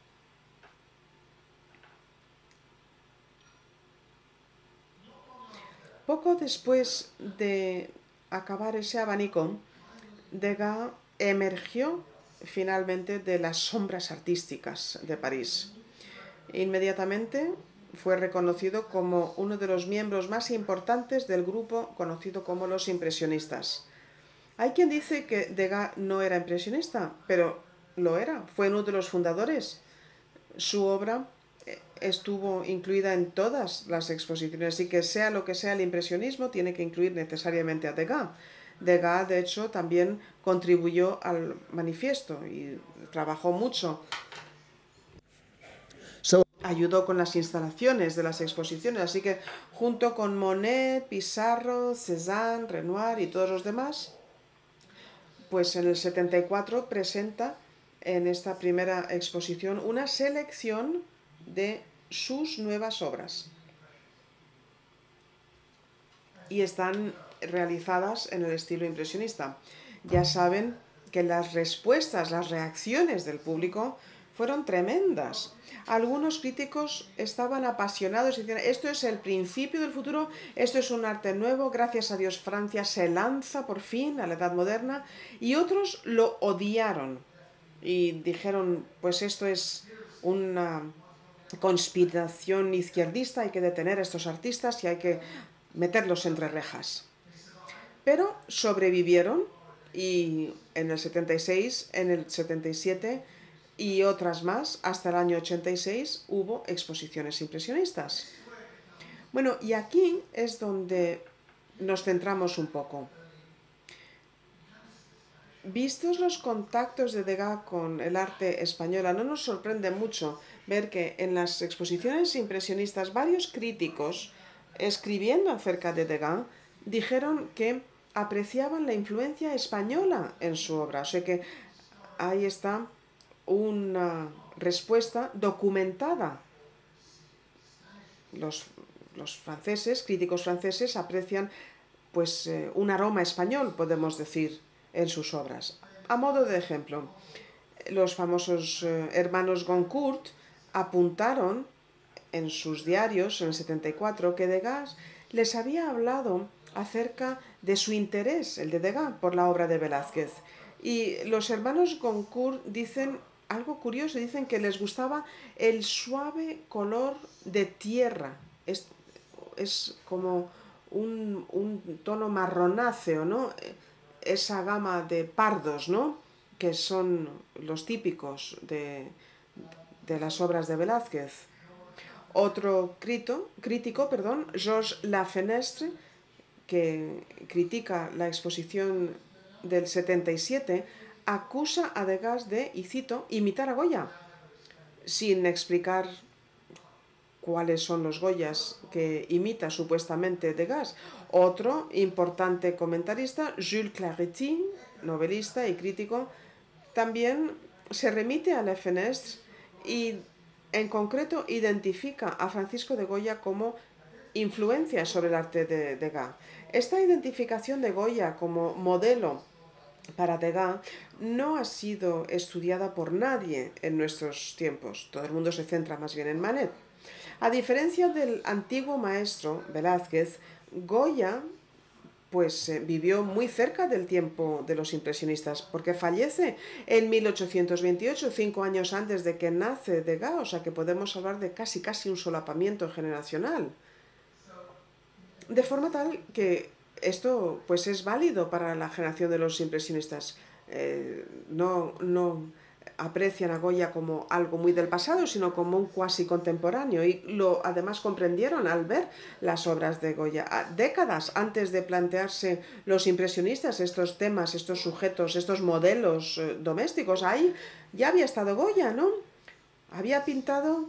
Poco después de acabar ese abanico, Degas emergió finalmente de las sombras artísticas de París. Inmediatamente fue reconocido como uno de los miembros más importantes del grupo conocido como los impresionistas. Hay quien dice que Degas no era impresionista, pero lo era, fue uno de los fundadores. Su obra estuvo incluida en todas las exposiciones, así que sea lo que sea el impresionismo, tiene que incluir necesariamente a Degas. Degas, de hecho, también contribuyó al manifiesto y trabajó mucho. Ayudó con las instalaciones de las exposiciones, así que junto con Monet, Pissarro, Cézanne, Renoir y todos los demás, pues en el 74 presenta en esta primera exposición una selección de sus nuevas obras y están realizadas en el estilo impresionista. Ya saben que las respuestas, las reacciones del público fueron tremendas. Algunos críticos estaban apasionados y decían: esto es el principio del futuro, esto es un arte nuevo, gracias a Dios Francia se lanza por fin a la Edad Moderna, y otros lo odiaron y dijeron: pues esto es una conspiración izquierdista, hay que detener a estos artistas y hay que meterlos entre rejas. Pero sobrevivieron y en el 76, en el 77 y otras más, hasta el año 86, hubo exposiciones impresionistas. Bueno, y aquí es donde nos centramos un poco. Vistos los contactos de Degas con el arte española, no nos sorprende mucho ver que en las exposiciones impresionistas varios críticos, escribiendo acerca de Degas, dijeron que apreciaban la influencia española en su obra. O sea que ahí está una respuesta documentada. Los franceses, críticos franceses, aprecian pues un aroma español, podemos decir, en sus obras. A modo de ejemplo, los famosos hermanos Goncourt apuntaron en sus diarios en el 74 que Degas les había hablado acerca de su interés, el de Degas, por la obra de Velázquez. Y los hermanos Goncourt dicen algo curioso, dicen que les gustaba el suave color de tierra. Es como un tono marronáceo, ¿no? Esa gama de pardos, ¿no? Que son los típicos de las obras de Velázquez. Otro crítico, Georges Lafenestre, que critica la exposición del 77, acusa a Degas de, y cito, imitar a Goya, sin explicar cuáles son los Goyas que imita supuestamente Degas. Otro importante comentarista, Jules Claretie, novelista y crítico, también se remite a Lafenestre y en concreto identifica a Francisco de Goya como influencia sobre el arte de Degas. Esta identificación de Goya como modelo para Degas no ha sido estudiada por nadie en nuestros tiempos. Todo el mundo se centra más bien en Manet. A diferencia del antiguo maestro Velázquez, Goya vivió muy cerca del tiempo de los impresionistas, porque fallece en 1828, 5 años antes de que nace Degas, o sea que podemos hablar de casi un solapamiento generacional. De forma tal que esto es válido para la generación de los impresionistas. No aprecian a Goya como algo muy del pasado, sino como un cuasi contemporáneo, y lo además comprendieron al ver las obras de Goya. Décadas antes de plantearse los impresionistas estos temas, estos sujetos, estos modelos domésticos, ahí ya había estado Goya, ¿no? Había pintado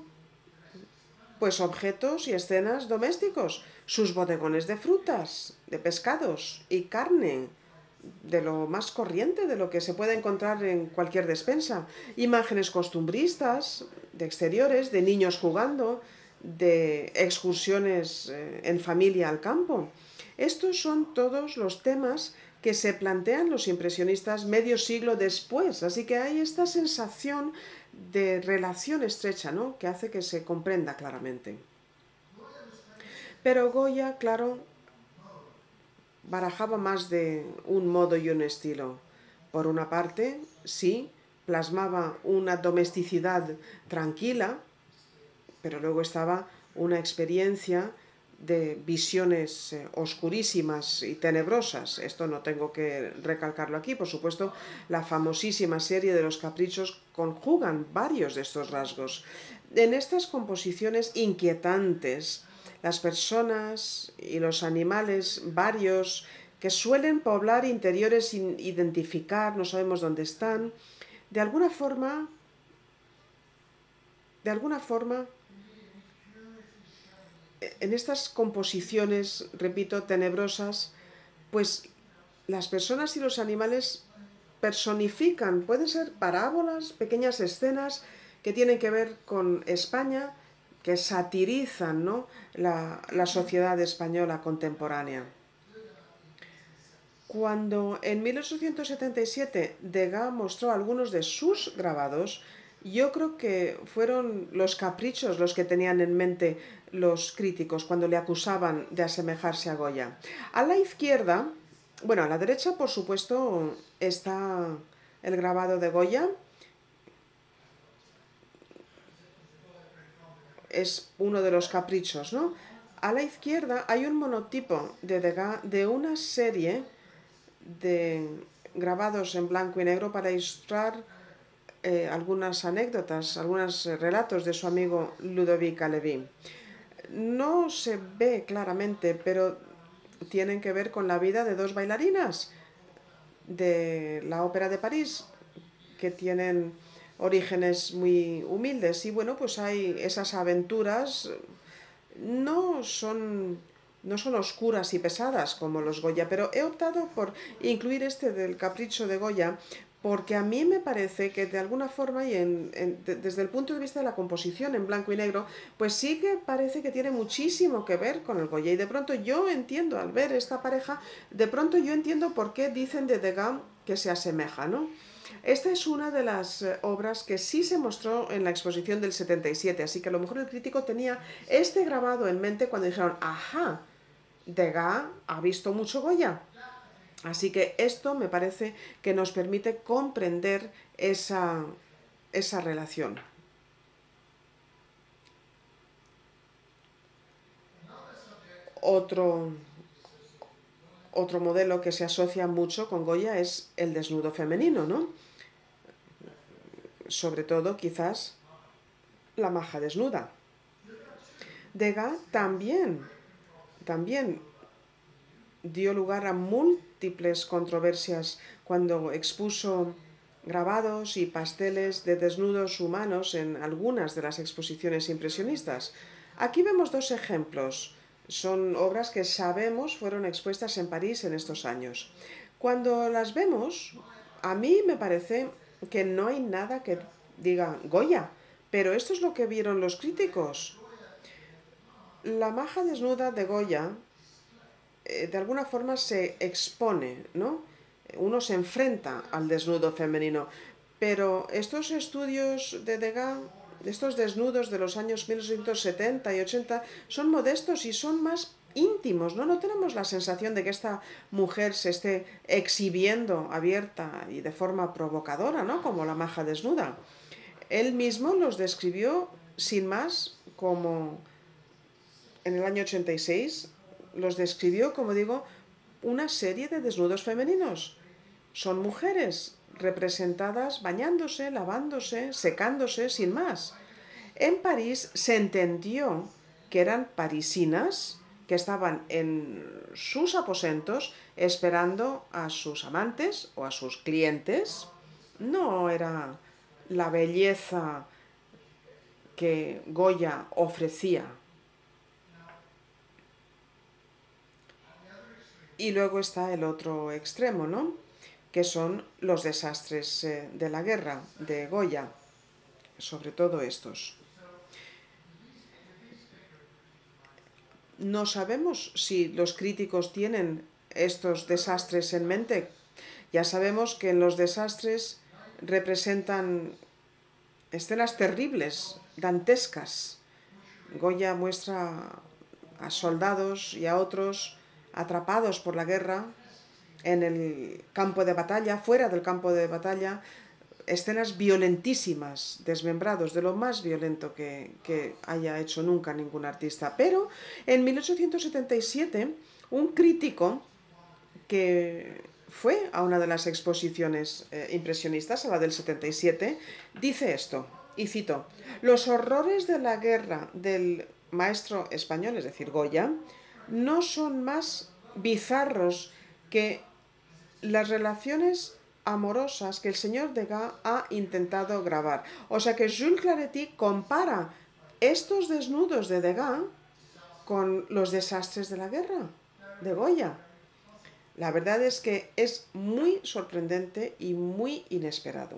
objetos y escenas domésticos, sus bodegones de frutas, de pescados y carne, de lo más corriente, de lo que se puede encontrar en cualquier despensa. Imágenes costumbristas, de exteriores, de niños jugando, de excursiones en familia al campo. Estos son todos los temas que se plantean los impresionistas medio siglo después. Así que hay esta sensación de relación estrecha, ¿no?, que hace que se comprenda claramente. Pero Goya, claro, barajaba más de un modo y un estilo. Por una parte, sí, plasmaba una domesticidad tranquila, pero luego estaba una experiencia de visiones oscurísimas y tenebrosas. Esto no tengo que recalcarlo aquí. Por supuesto, la famosísima serie de Los Caprichos conjugan varios de estos rasgos. En estas composiciones inquietantes, las personas y los animales varios que suelen poblar interiores sin identificar, no sabemos dónde están, de alguna forma, en estas composiciones, repito, tenebrosas, las personas y los animales personifican, pueden ser parábolas, pequeñas escenas que tienen que ver con España, que satirizan, ¿no?, la sociedad española contemporánea. Cuando en 1877 Degas mostró algunos de sus grabados, yo creo que fueron los caprichos los que tenían en mente los críticos cuando le acusaban de asemejarse a Goya. A la izquierda, bueno, a la derecha, por supuesto, está el grabado de Goya. Es uno de los caprichos, ¿no? A la izquierda hay un monotipo de Degas de una serie de grabados en blanco y negro para ilustrar algunas anécdotas, algunos relatos de su amigo Ludovic Halevi. no se ve claramente, pero tienen que ver con la vida de dos bailarinas de la Ópera de París que tienen orígenes muy humildes. Y bueno, pues hay esas aventuras, no son, no son oscuras y pesadas como los Goya, pero he optado por incluir este del Capricho de Goya porque a mí me parece que de alguna forma y desde el punto de vista de la composición en blanco y negro, pues sí que parece que tiene muchísimo que ver con el Goya. Y de pronto yo entiendo, al ver esta pareja, de pronto yo entiendo por qué dicen de Degas que se asemeja, ¿no? Esta es una de las obras que sí se mostró en la exposición del 77, así que a lo mejor el crítico tenía este grabado en mente cuando dijeron, ajá, Degas ha visto mucho Goya. Así que esto me parece que nos permite comprender esa relación. Otro modelo que se asocia mucho con Goya es el desnudo femenino, ¿no? Sobre todo, quizás, la maja desnuda. Degas también dio lugar a múltiples controversias cuando expuso grabados y pasteles de desnudos humanos en algunas de las exposiciones impresionistas. Aquí vemos dos ejemplos. Son obras que sabemos fueron expuestas en París en estos años. Cuando las vemos, a mí me parece que no hay nada que diga Goya, pero esto es lo que vieron los críticos. La maja desnuda de Goya de alguna forma se expone, ¿no? Uno se enfrenta al desnudo femenino, pero estos estudios de Degas, estos desnudos de los años 1970 y 80, son modestos y son más íntimos, ¿no? No tenemos la sensación de que esta mujer se esté exhibiendo abierta y de forma provocadora, ¿no? Como la maja desnuda. Él mismo los describió sin más como en el año 86 los describió, como digo, una serie de desnudos femeninos. Son mujeres representadas bañándose, lavándose, secándose, sin más. En París se entendió que eran parisinas que estaban en sus aposentos esperando a sus amantes o a sus clientes. No era la belleza que Goya ofrecía. Y luego está el otro extremo, ¿no? Que son los desastres de la guerra de Goya, sobre todo estos. No sabemos si los críticos tienen estos desastres en mente. Ya sabemos que en los desastres representan escenas terribles, dantescas. Goya muestra a soldados y a otros atrapados por la guerra en el campo de batalla, fuera del campo de batalla, escenas violentísimas, desmembrados, de lo más violento que haya hecho nunca ningún artista. Pero en 1877, un crítico que fue a una de las exposiciones impresionistas, a la del 77, dice esto, y cito, los horrores de la guerra del maestro español, es decir, Goya, no son más bizarros que las relaciones amorosas que el señor Degas ha intentado grabar. O sea que Jules Claretie compara estos desnudos de Degas con los desastres de la guerra de Goya. La verdad es que es muy sorprendente y muy inesperado.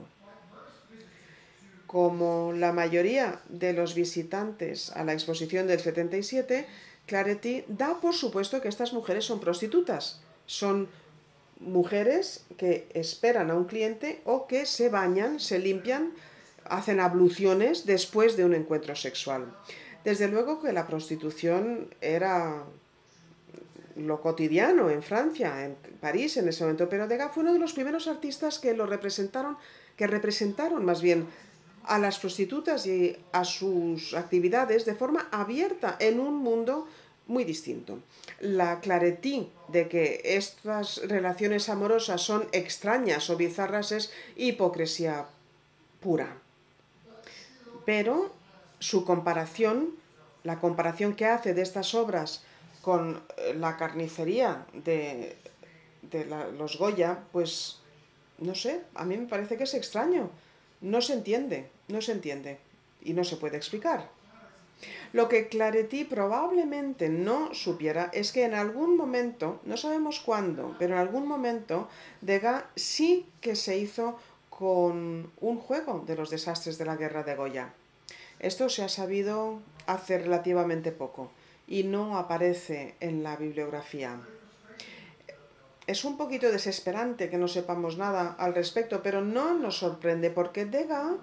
Como la mayoría de los visitantes a la exposición del 77, Claretie da por supuesto que estas mujeres son prostitutas. Son mujeres que esperan a un cliente o que se bañan, se limpian, hacen abluciones después de un encuentro sexual. Desde luego que la prostitución era lo cotidiano en Francia, en París en ese momento, pero Degas fue uno de los primeros artistas que representaron más bien a las prostitutas y a sus actividades de forma abierta en un mundo muy distinto. La Claretie de que estas relaciones amorosas son extrañas o bizarras es hipocresía pura. Pero su comparación la comparación que hace de estas obras con la carnicería de los Goya, pues no sé, a mí me parece que es extraño. No se entiende, no se entiende y no se puede explicar. Lo que Claretie probablemente no supiera es que en algún momento, no sabemos cuándo, pero en algún momento Degas sí que se hizo con un juego de los desastres de la guerra de Goya. Esto se ha sabido hace relativamente poco y no aparece en la bibliografía. Es un poquito desesperante que no sepamos nada al respecto, pero no nos sorprende porque Degas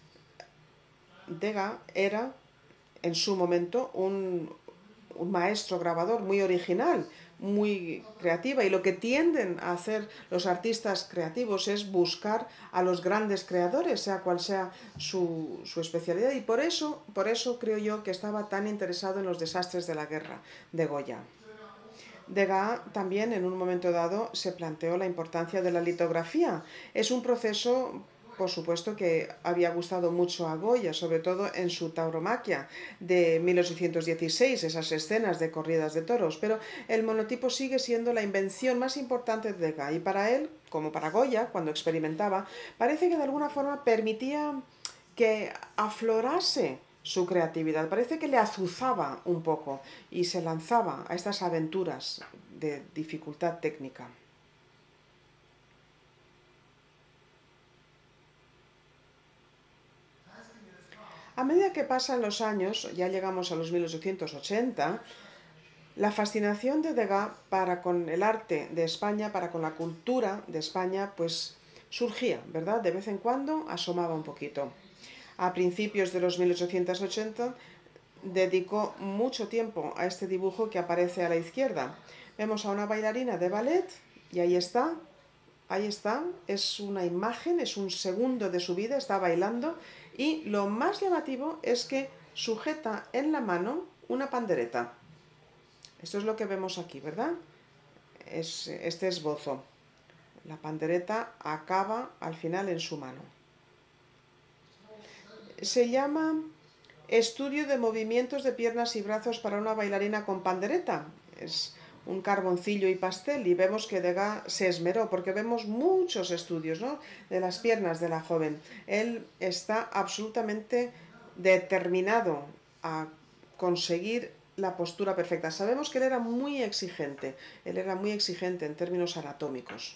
era en su momento un maestro grabador muy original, muy creativa, y lo que tienden a hacer los artistas creativos es buscar a los grandes creadores, sea cual sea su especialidad, y por eso creo yo que estaba tan interesado en los desastres de la guerra de Goya. Degas también en un momento dado se planteó la importancia de la litografía. Es un proceso, por supuesto, que había gustado mucho a Goya, sobre todo en su Tauromaquia de 1816, esas escenas de corridas de toros, pero el monotipo sigue siendo la invención más importante de Degas y para él, como para Goya, cuando experimentaba, parece que de alguna forma permitía que aflorase su creatividad, parece que le azuzaba un poco y se lanzaba a estas aventuras de dificultad técnica. A medida que pasan los años, ya llegamos a los 1880, la fascinación de Degas para con el arte de España, para con la cultura de España, pues surgía, ¿verdad? De vez en cuando asomaba un poquito. A principios de los 1880 dedicó mucho tiempo a este dibujo que aparece a la izquierda. Vemos a una bailarina de ballet y ahí está, es una imagen, es un segundo de su vida, está bailando y lo más llamativo es que sujeta en la mano una pandereta. Esto es lo que vemos aquí, ¿verdad? Es este esbozo. La pandereta acaba al final en su mano. Se llama Estudio de movimientos de piernas y brazos para una bailarina con pandereta. Es un carboncillo y pastel y vemos que Degas se esmeró porque vemos muchos estudios, ¿no?, de las piernas de la joven. Él está absolutamente determinado a conseguir la postura perfecta. Sabemos que él era muy exigente en términos anatómicos.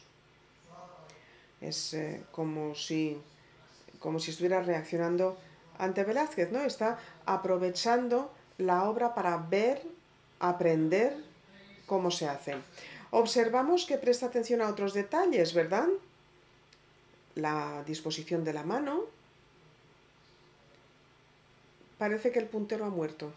Es como si estuviera reaccionando ante Velázquez, ¿no? Está aprovechando la obra para ver, aprender cómo se hace. Observamos que presta atención a otros detalles, ¿verdad? La disposición de la mano. Parece que el puntero ha muerto.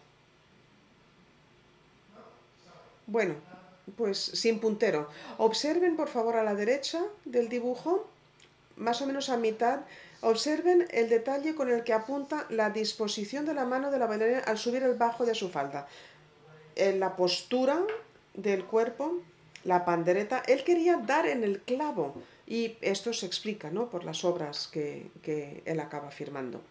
Bueno, pues sin puntero. Observen, por favor, a la derecha del dibujo, más o menos a mitad. Observen el detalle con el que apunta la disposición de la mano de la bailarina al subir el bajo de su falda. En la postura del cuerpo, la pandereta, él quería dar en el clavo y esto se explica, ¿no?, por las obras que él acaba firmando.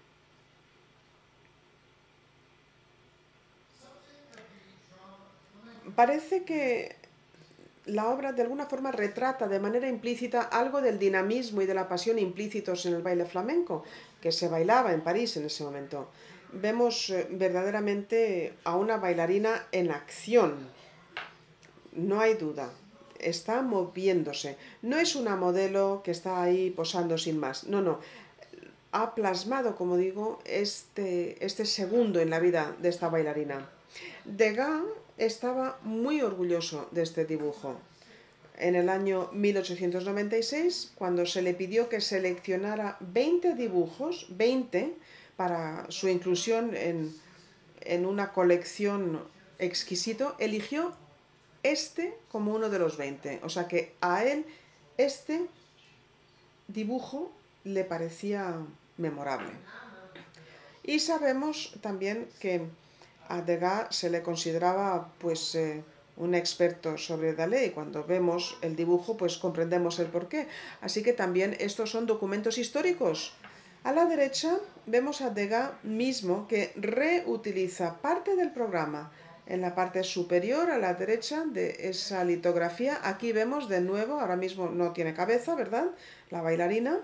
Parece que la obra de alguna forma retrata de manera implícita algo del dinamismo y de la pasión implícitos en el baile flamenco que se bailaba en París en ese momento. Vemos verdaderamente a una bailarina en acción, no hay duda, está moviéndose. No es una modelo que está ahí posando sin más, no. Ha plasmado, como digo, este segundo en la vida de esta bailarina. Degas estaba muy orgulloso de este dibujo. En el año 1896, cuando se le pidió que seleccionara 20 dibujos, 20, para su inclusión en una colección exquisito, eligió este como uno de los 20. O sea que a él este dibujo le parecía memorable. Y sabemos también que a Degas se le consideraba pues un experto sobre Dalí y cuando vemos el dibujo pues comprendemos el porqué. Así que también estos son documentos históricos A la derecha vemos a Degas mismo que reutiliza parte del programa. En la parte superior a la derecha de esa litografía, aquí vemos de nuevo, ahora mismo no tiene cabeza, ¿verdad? La bailarina.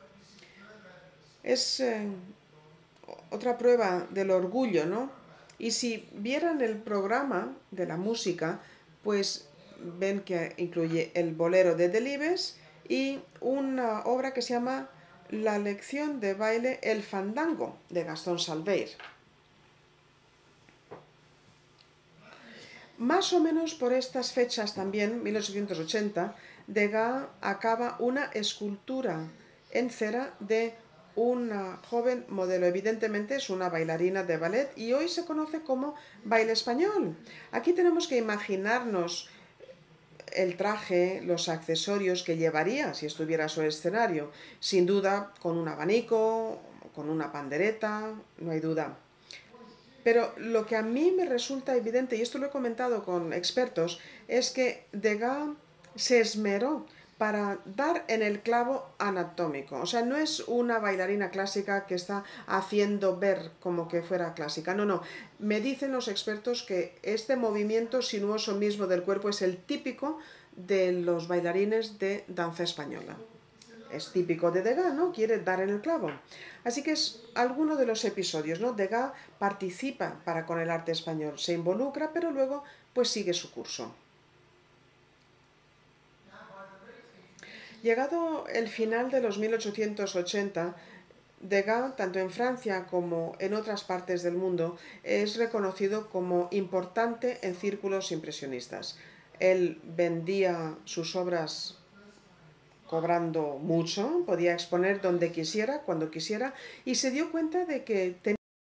Es otra prueba del orgullo, ¿no? Y si vieran el programa de la música, pues ven que incluye el bolero de Delibes y una obra que se llama La lección de baile El fandango, de Gastón Salveir. Más o menos por estas fechas también, 1880, Degas acaba una escultura en cera de una joven modelo. Evidentemente es una bailarina de ballet y hoy se conoce como baile español. Aquí tenemos que imaginarnos el traje, los accesorios que llevaría si estuviera sobre el escenario. Sin duda con un abanico, con una pandereta, no hay duda. Pero lo que a mí me resulta evidente, y esto lo he comentado con expertos, es que Degas se esmeró para dar en el clavo anatómico. O sea, no es una bailarina clásica que está haciendo ver como que fuera clásica. No, no. Me dicen los expertos que este movimiento sinuoso mismo del cuerpo es el típico de los bailarines de danza española. Es típico de Degas, ¿no? Quiere dar en el clavo. Así que es alguno de los episodios, ¿no? Degas participa para con el arte español, se involucra, pero luego pues sigue su curso. Llegado el final de los 1880, Degas, tanto en Francia como en otras partes del mundo, es reconocido como importante en círculos impresionistas. Él vendía sus obras cobrando mucho, podía exponer donde quisiera, cuando quisiera, y se dio cuenta de que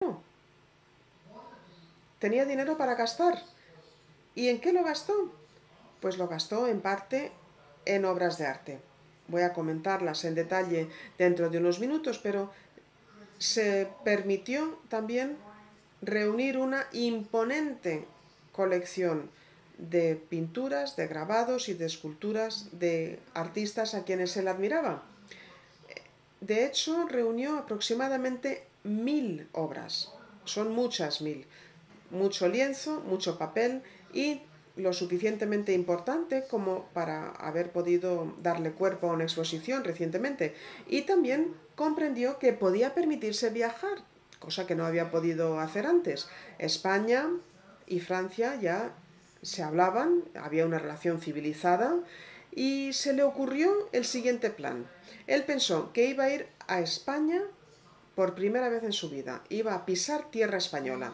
tenía dinero para gastar. ¿Y en qué lo gastó? Pues lo gastó en parte en obras de arte. Voy a comentarlas en detalle dentro de unos minutos, pero se permitió también reunir una imponente colección de pinturas, de grabados y de esculturas de artistas a quienes él admiraba. De hecho, reunió aproximadamente 1000 obras. Son muchas 1000. Mucho lienzo, mucho papel y lo suficientemente importante como para haber podido darle cuerpo a una exposición recientemente. Y también comprendió que podía permitirse viajar, cosa que no había podido hacer antes. España y Francia ya se hablaban, había una relación civilizada y se le ocurrió el siguiente plan. Él pensó que iba a ir a España por primera vez en su vida, iba a pisar tierra española.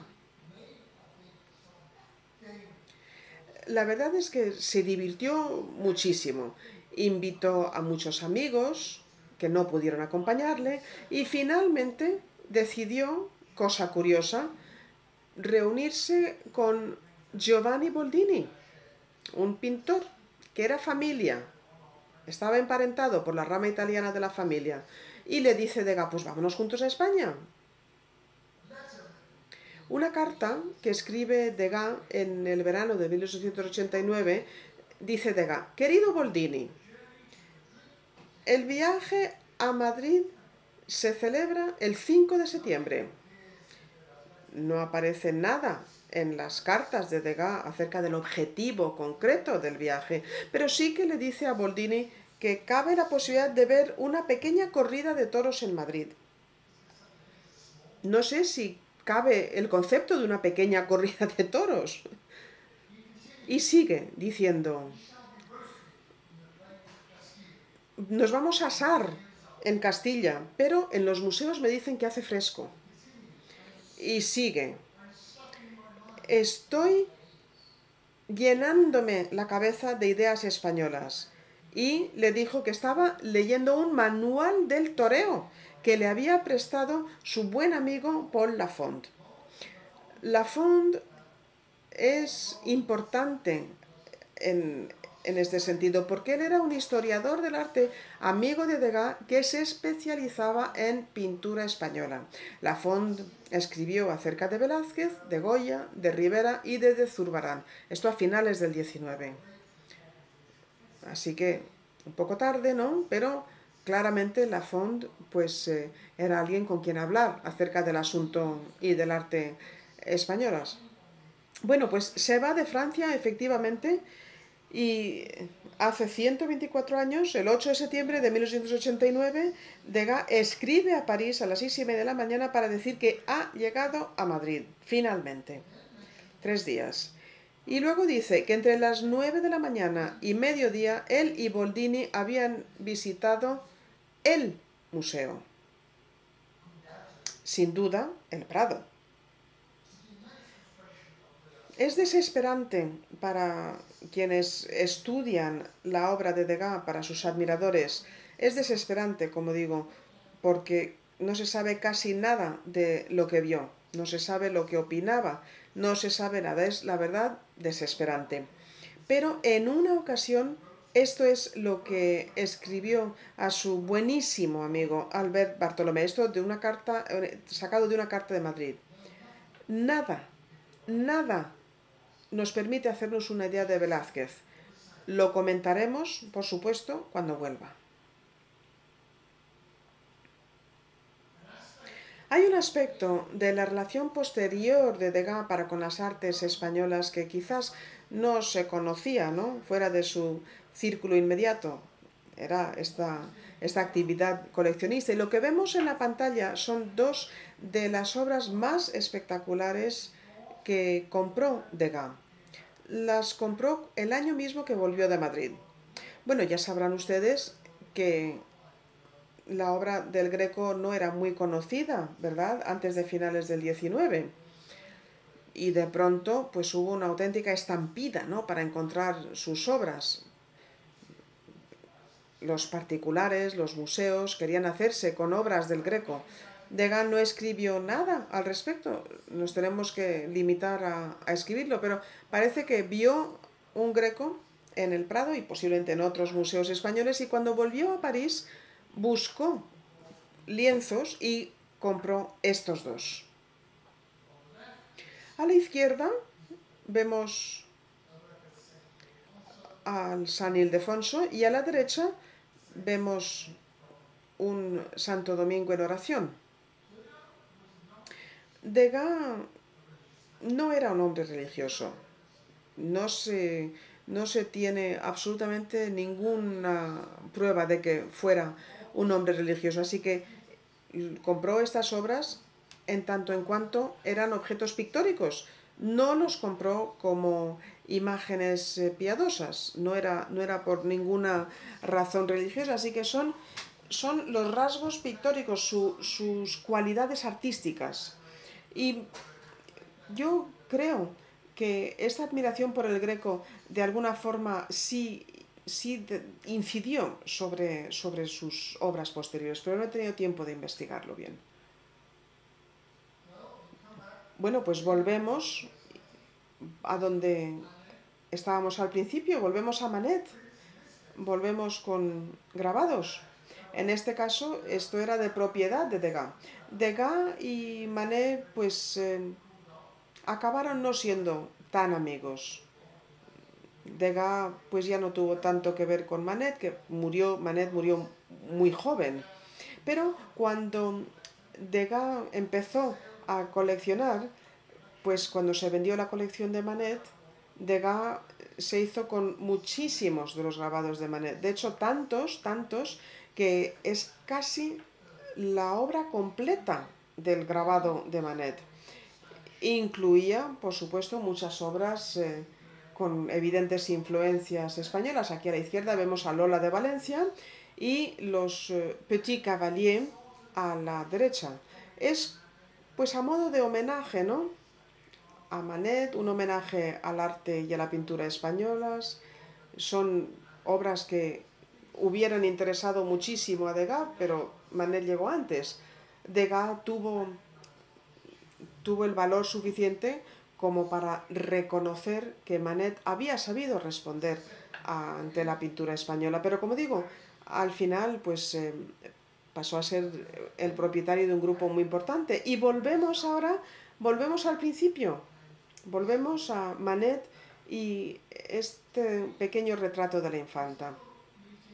La verdad es que se divirtió muchísimo. Invitó a muchos amigos que no pudieron acompañarle y finalmente decidió, cosa curiosa, reunirse con Giovanni Boldini, un pintor que era familia, estaba emparentado por la rama italiana de la familia, y le dice Degas, pues vámonos juntos a España. Una carta que escribe Degas en el verano de 1889 dice Degas: querido Boldini, el viaje a Madrid se celebra el 5 de septiembre. No aparece nada en las cartas de Degas acerca del objetivo concreto del viaje, pero sí que le dice a Boldini que cabe la posibilidad de ver una pequeña corrida de toros en Madrid. No sé si cabe el concepto de una pequeña corrida de toros. Y sigue diciendo: nos vamos a asar en Castilla, pero en los museos me dicen que hace fresco. Y sigue: estoy llenándome la cabeza de ideas españolas. Y le dijo que estaba leyendo un manual del toreo que le había prestado su buen amigo Paul Lafont. Lafont es importante en este sentido, porque él era un historiador del arte, amigo de Degas, que se especializaba en pintura española. Lafont escribió acerca de Velázquez, de Goya, de Rivera y de Zurbarán. Esto a finales del 19. Así que un poco tarde, ¿no? Pero claramente Lafond pues, era alguien con quien hablar acerca del asunto y del arte españolas. Bueno, pues se va de Francia efectivamente y hace 124 años, el 8 de septiembre de 1889, Degas escribe a París a las 6:30 de la mañana para decir que ha llegado a Madrid, finalmente. 3 días. Y luego dice que entre las 9 de la mañana y mediodía él y Boldini habían visitado el museo. Sin duda, el Prado. Es desesperante para quienes estudian la obra de Degas, para sus admiradores. Es desesperante, como digo, porque no se sabe casi nada de lo que vio, no se sabe lo que opinaba, no se sabe nada. Es, la verdad, desesperante. Pero en una ocasión, esto es lo que escribió a su buenísimo amigo Albert Bartolomé, esto de una carta, sacado de una carta de Madrid. Nada, nada nos permite hacernos una idea de Velázquez. Lo comentaremos, por supuesto, cuando vuelva. Hay un aspecto de la relación posterior de Degas para con las artes españolas que quizás no se conocía, ¿no?, fuera de su círculo inmediato. Era esta actividad coleccionista. Y lo que vemos en la pantalla son dos de las obras más espectaculares que compró Degas. Las compró el año mismo que volvió de Madrid. Bueno, ya sabrán ustedes que la obra del Greco no era muy conocida, ¿verdad?, antes de finales del XIX. Y de pronto, pues hubo una auténtica estampida, ¿no?, para encontrar sus obras. Los particulares, los museos, querían hacerse con obras del Greco. Degas no escribió nada al respecto, nos tenemos que limitar a escribirlo, pero parece que vio un Greco en el Prado y posiblemente en otros museos españoles, y cuando volvió a París buscó lienzos y compró estos dos. A la izquierda vemos al San Ildefonso y a la derecha vemos un Santo Domingo en oración. Degas no era un hombre religioso. No se tiene absolutamente ninguna prueba de que fuera un hombre religioso. Así que compró estas obras en tanto en cuanto eran objetos pictóricos. No los compró como imágenes piadosas. No era por ninguna razón religiosa. Así que son los rasgos pictóricos, sus cualidades artísticas. Y yo creo que esta admiración por el Greco de alguna forma sí incidió sobre sus obras posteriores, pero no he tenido tiempo de investigarlo bien. Bueno, pues volvemos a donde estábamos al principio, volvemos a Manet, volvemos con grabados. En este caso, esto era de propiedad de Degas. Degas y Manet, pues, acabaron no siendo tan amigos. Degas, pues, ya no tuvo tanto que ver con Manet, Manet murió muy joven. Pero cuando Degas empezó a coleccionar, pues cuando se vendió la colección de Manet, Degas se hizo con muchísimos de los grabados de Manet. De hecho, tantos, que es casi la obra completa del grabado de Manet. Incluía, por supuesto, muchas obras con evidentes influencias españolas. Aquí a la izquierda vemos a Lola de Valencia y los Petit Cavalier a la derecha. Es, pues, a modo de homenaje, ¿no?, a Manet, un homenaje al arte y a la pintura españolas. Son obras que hubieran interesado muchísimo a Degas, pero Manet llegó antes. Degas tuvo el valor suficiente como para reconocer que Manet había sabido responder ante la pintura española. Pero, como digo, al final, pues, pasó a ser el propietario de un grupo muy importante. Y volvemos al principio. Volvemos a Manet y este pequeño retrato de la infanta.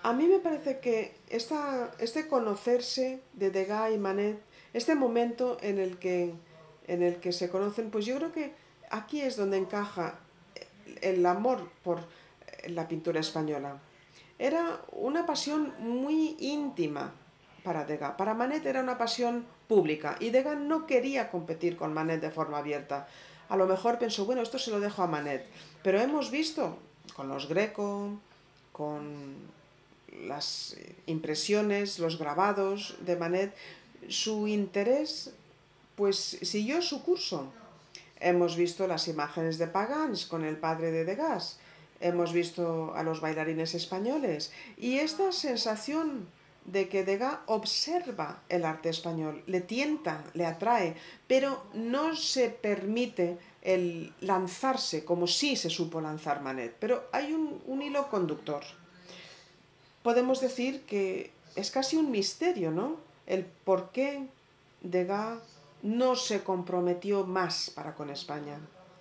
A mí me parece que este conocerse de Degas y Manet, este momento en el que se conocen, pues yo creo que aquí es donde encaja el amor por la pintura española. Era una pasión muy íntima para Degas. Para Manet era una pasión pública y Degas no quería competir con Manet de forma abierta. A lo mejor pensó, bueno, esto se lo dejo a Manet. Pero hemos visto con los Greco, con las impresiones, los grabados de Manet, su interés pues siguió su curso. Hemos visto las imágenes de Pagans con el padre de Degas, hemos visto a los bailarines españoles y esta sensación de que Degas observa el arte español, le tienta, le atrae, pero no se permite el lanzarse como sí se supo lanzar Manet. Pero hay un hilo conductor. Podemos decir que es casi un misterio, ¿no? El por qué Degas no se comprometió más para con España.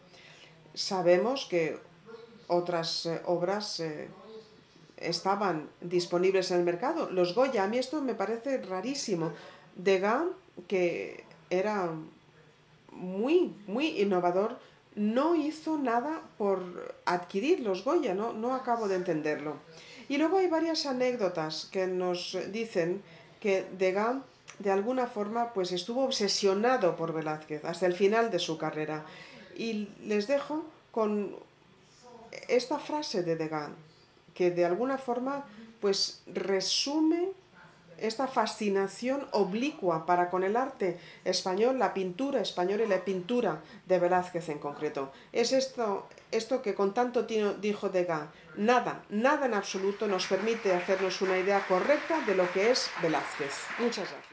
Sabemos que otras obras estaban disponibles en el mercado. Los Goya, a mí esto me parece rarísimo. Degas, que era muy innovador, no hizo nada por adquirir los Goya, no acabo de entenderlo. Y luego hay varias anécdotas que nos dicen que Degas de alguna forma pues estuvo obsesionado por Velázquez hasta el final de su carrera. Y les dejo con esta frase de Degas, que de alguna forma pues resume esta fascinación oblicua para con el arte español, la pintura española y la pintura de Velázquez en concreto. Es esto que con tanto tino dijo Degas, nada en absoluto nos permite hacernos una idea correcta de lo que es Velázquez. Muchas gracias.